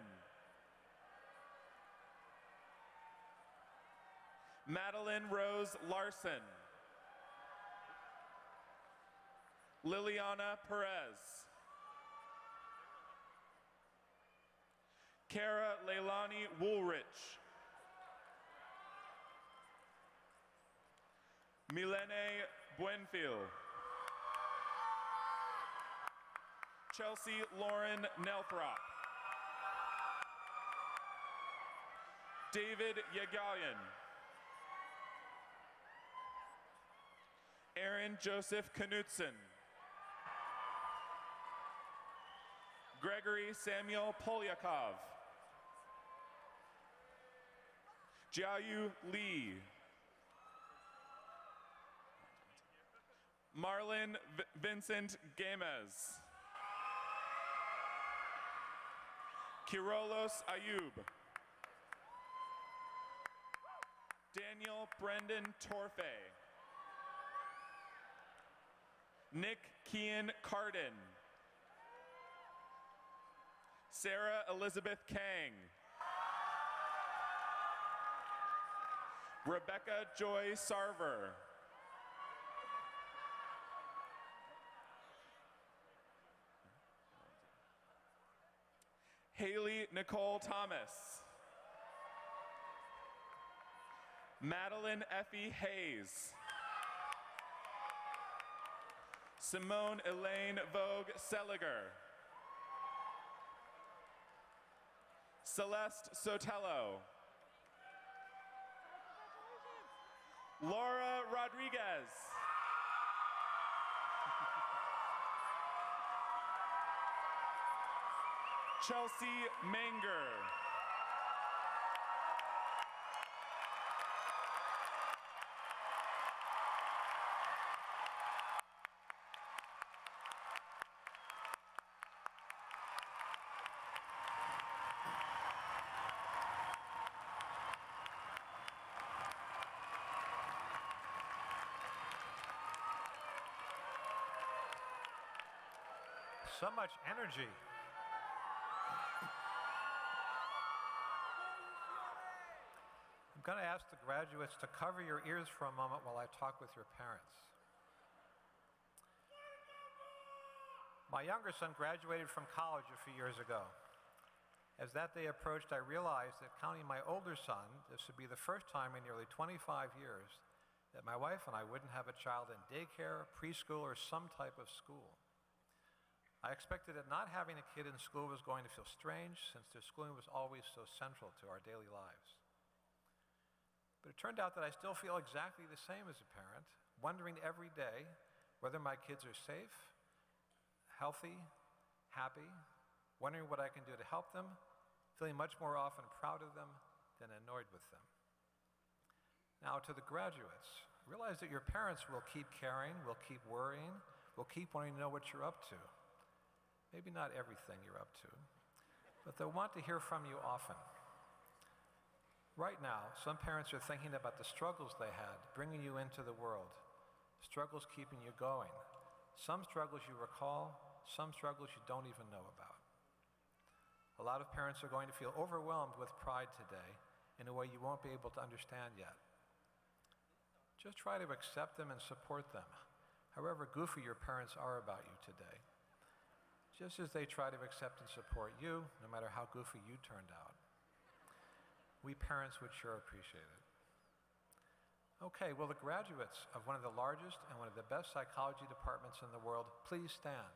[SPEAKER 6] Madeline Rose Larson. Liliana Perez. Kara Leilani Woolrich. Milene Buenfield. Chelsea Lauren Nelthrop. David Yagalian. Aaron Joseph Knutson. Gregory Samuel Polyakov. Jiayu Lee. Marlon v Vincent Gamez. Kirolos Ayub. Daniel Brendan Torfe. Nick Kean Cardin. Sarah Elizabeth Kang. Rebecca Joy Sarver. Haley Nicole Thomas. Madeline Effie Hayes. Simone Elaine Vogue Seliger. Celeste Sotelo. Laura Rodriguez. Chelsea Manger.
[SPEAKER 1] So much energy. I'm going to ask the graduates to cover your ears for a moment while I talk with your parents. My younger son graduated from college a few years ago. As that day approached, I realized that counting my older son, this would be the first time in nearly twenty-five years that my wife and I wouldn't have a child in daycare, preschool, or some type of school. I expected that not having a kid in school was going to feel strange, since their schooling was always so central to our daily lives. But it turned out that I still feel exactly the same as a parent, wondering every day whether my kids are safe, healthy, happy, wondering what I can do to help them, feeling much more often proud of them than annoyed with them. Now, to the graduates, realize that your parents will keep caring, will keep worrying, will keep wanting to know what you're up to. Maybe not everything you're up to, but they'll want to hear from you often. Right now, some parents are thinking about the struggles they had bringing you into the world, struggles keeping you going, some struggles you recall, some struggles you don't even know about. A lot of parents are going to feel overwhelmed with pride today in a way you won't be able to understand yet. Just try to accept them and support them, however goofy your parents are about you today, just as they try to accept and support you, no matter how goofy you turned out. We parents would sure appreciate it. Okay, will the graduates of one of the largest and one of the best psychology departments in the world please stand?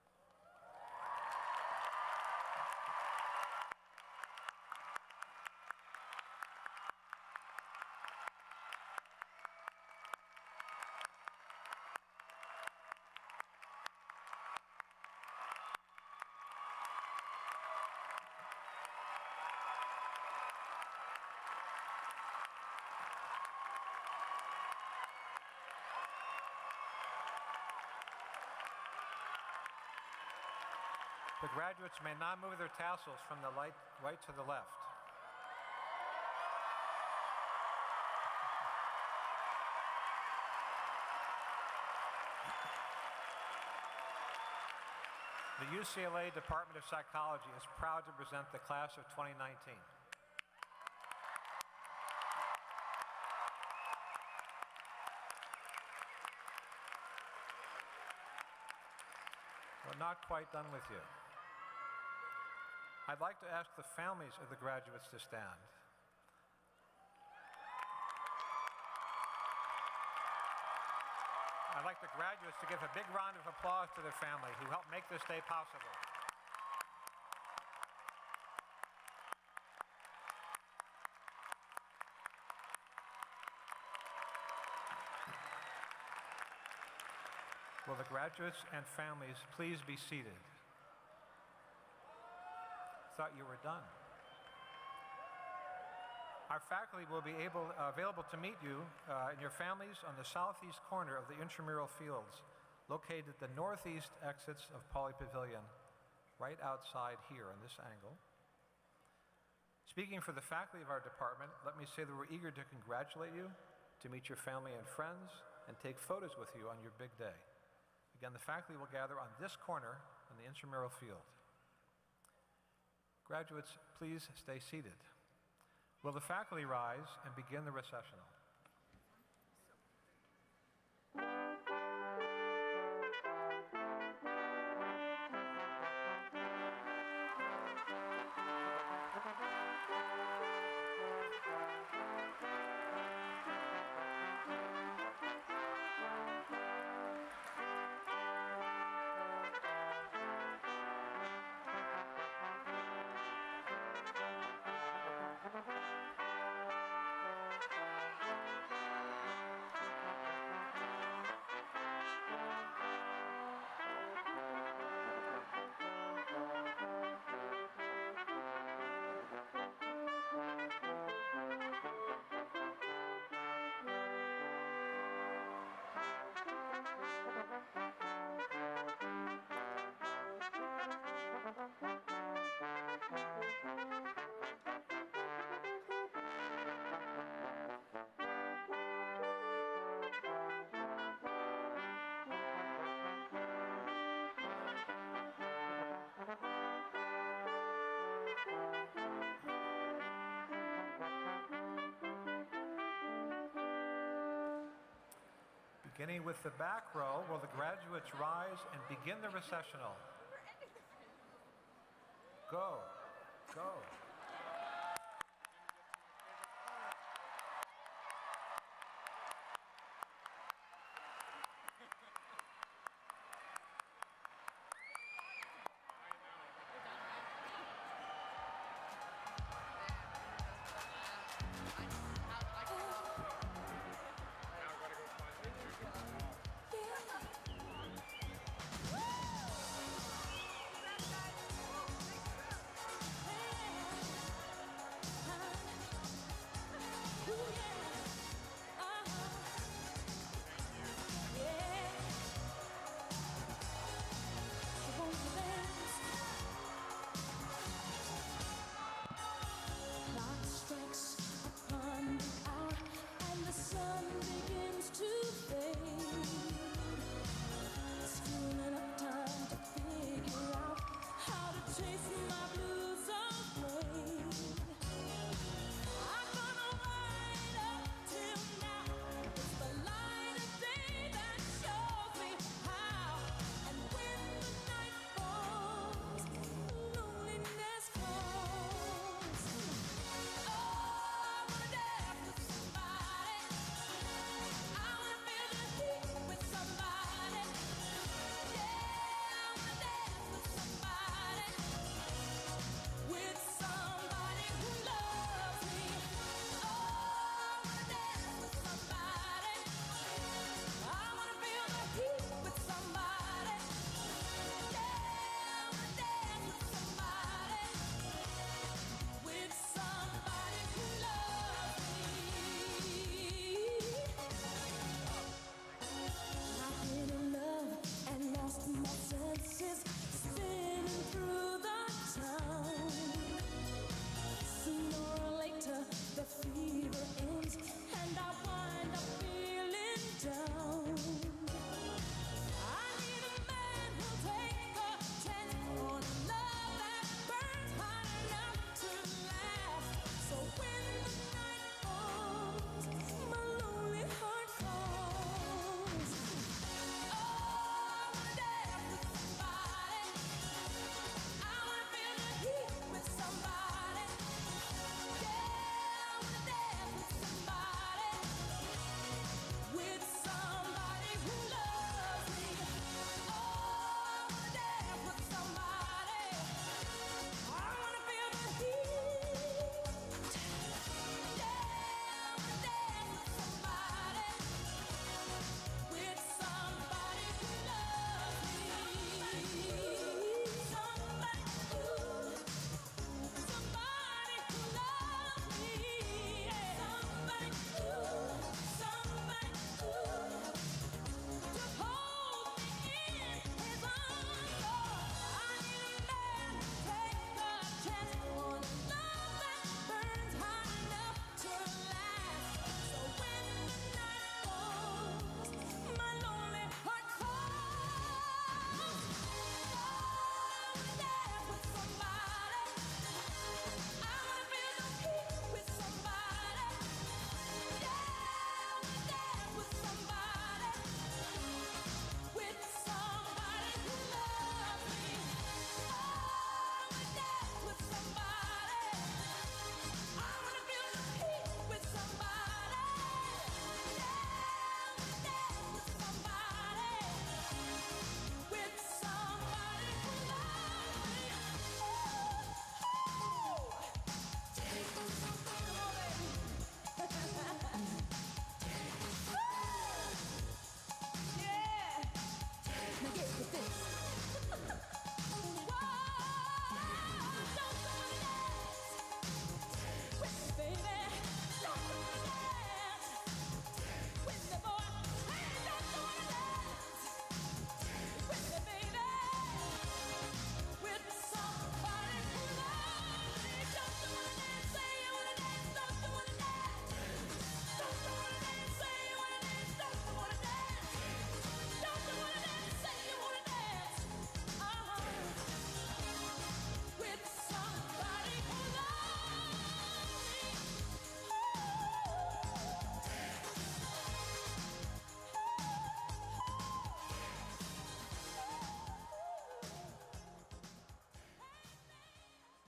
[SPEAKER 1] The graduates may now move their tassels from the light, right to the left. The U C L A Department of Psychology is proud to present the class of twenty nineteen. We're not quite done with you. I'd like to ask the families of the graduates to stand. I'd like the graduates to give a big round of applause to their family who helped make this day possible. Will the graduates and families please be seated? Thought you were done. Our faculty will be able, uh, available to meet you uh, and your families on the southeast corner of the intramural fields, located at the northeast exits of Pauley Pavilion, right outside here on this angle. Speaking for the faculty of our department, let me say that we're eager to congratulate you, to meet your family and friends, and take photos with you on your big day. Again, the faculty will gather on this corner in the intramural field. Graduates, please stay seated. Will the faculty rise and begin the recessional? Beginning with the back row, will the graduates rise and begin the recessional? Go, go.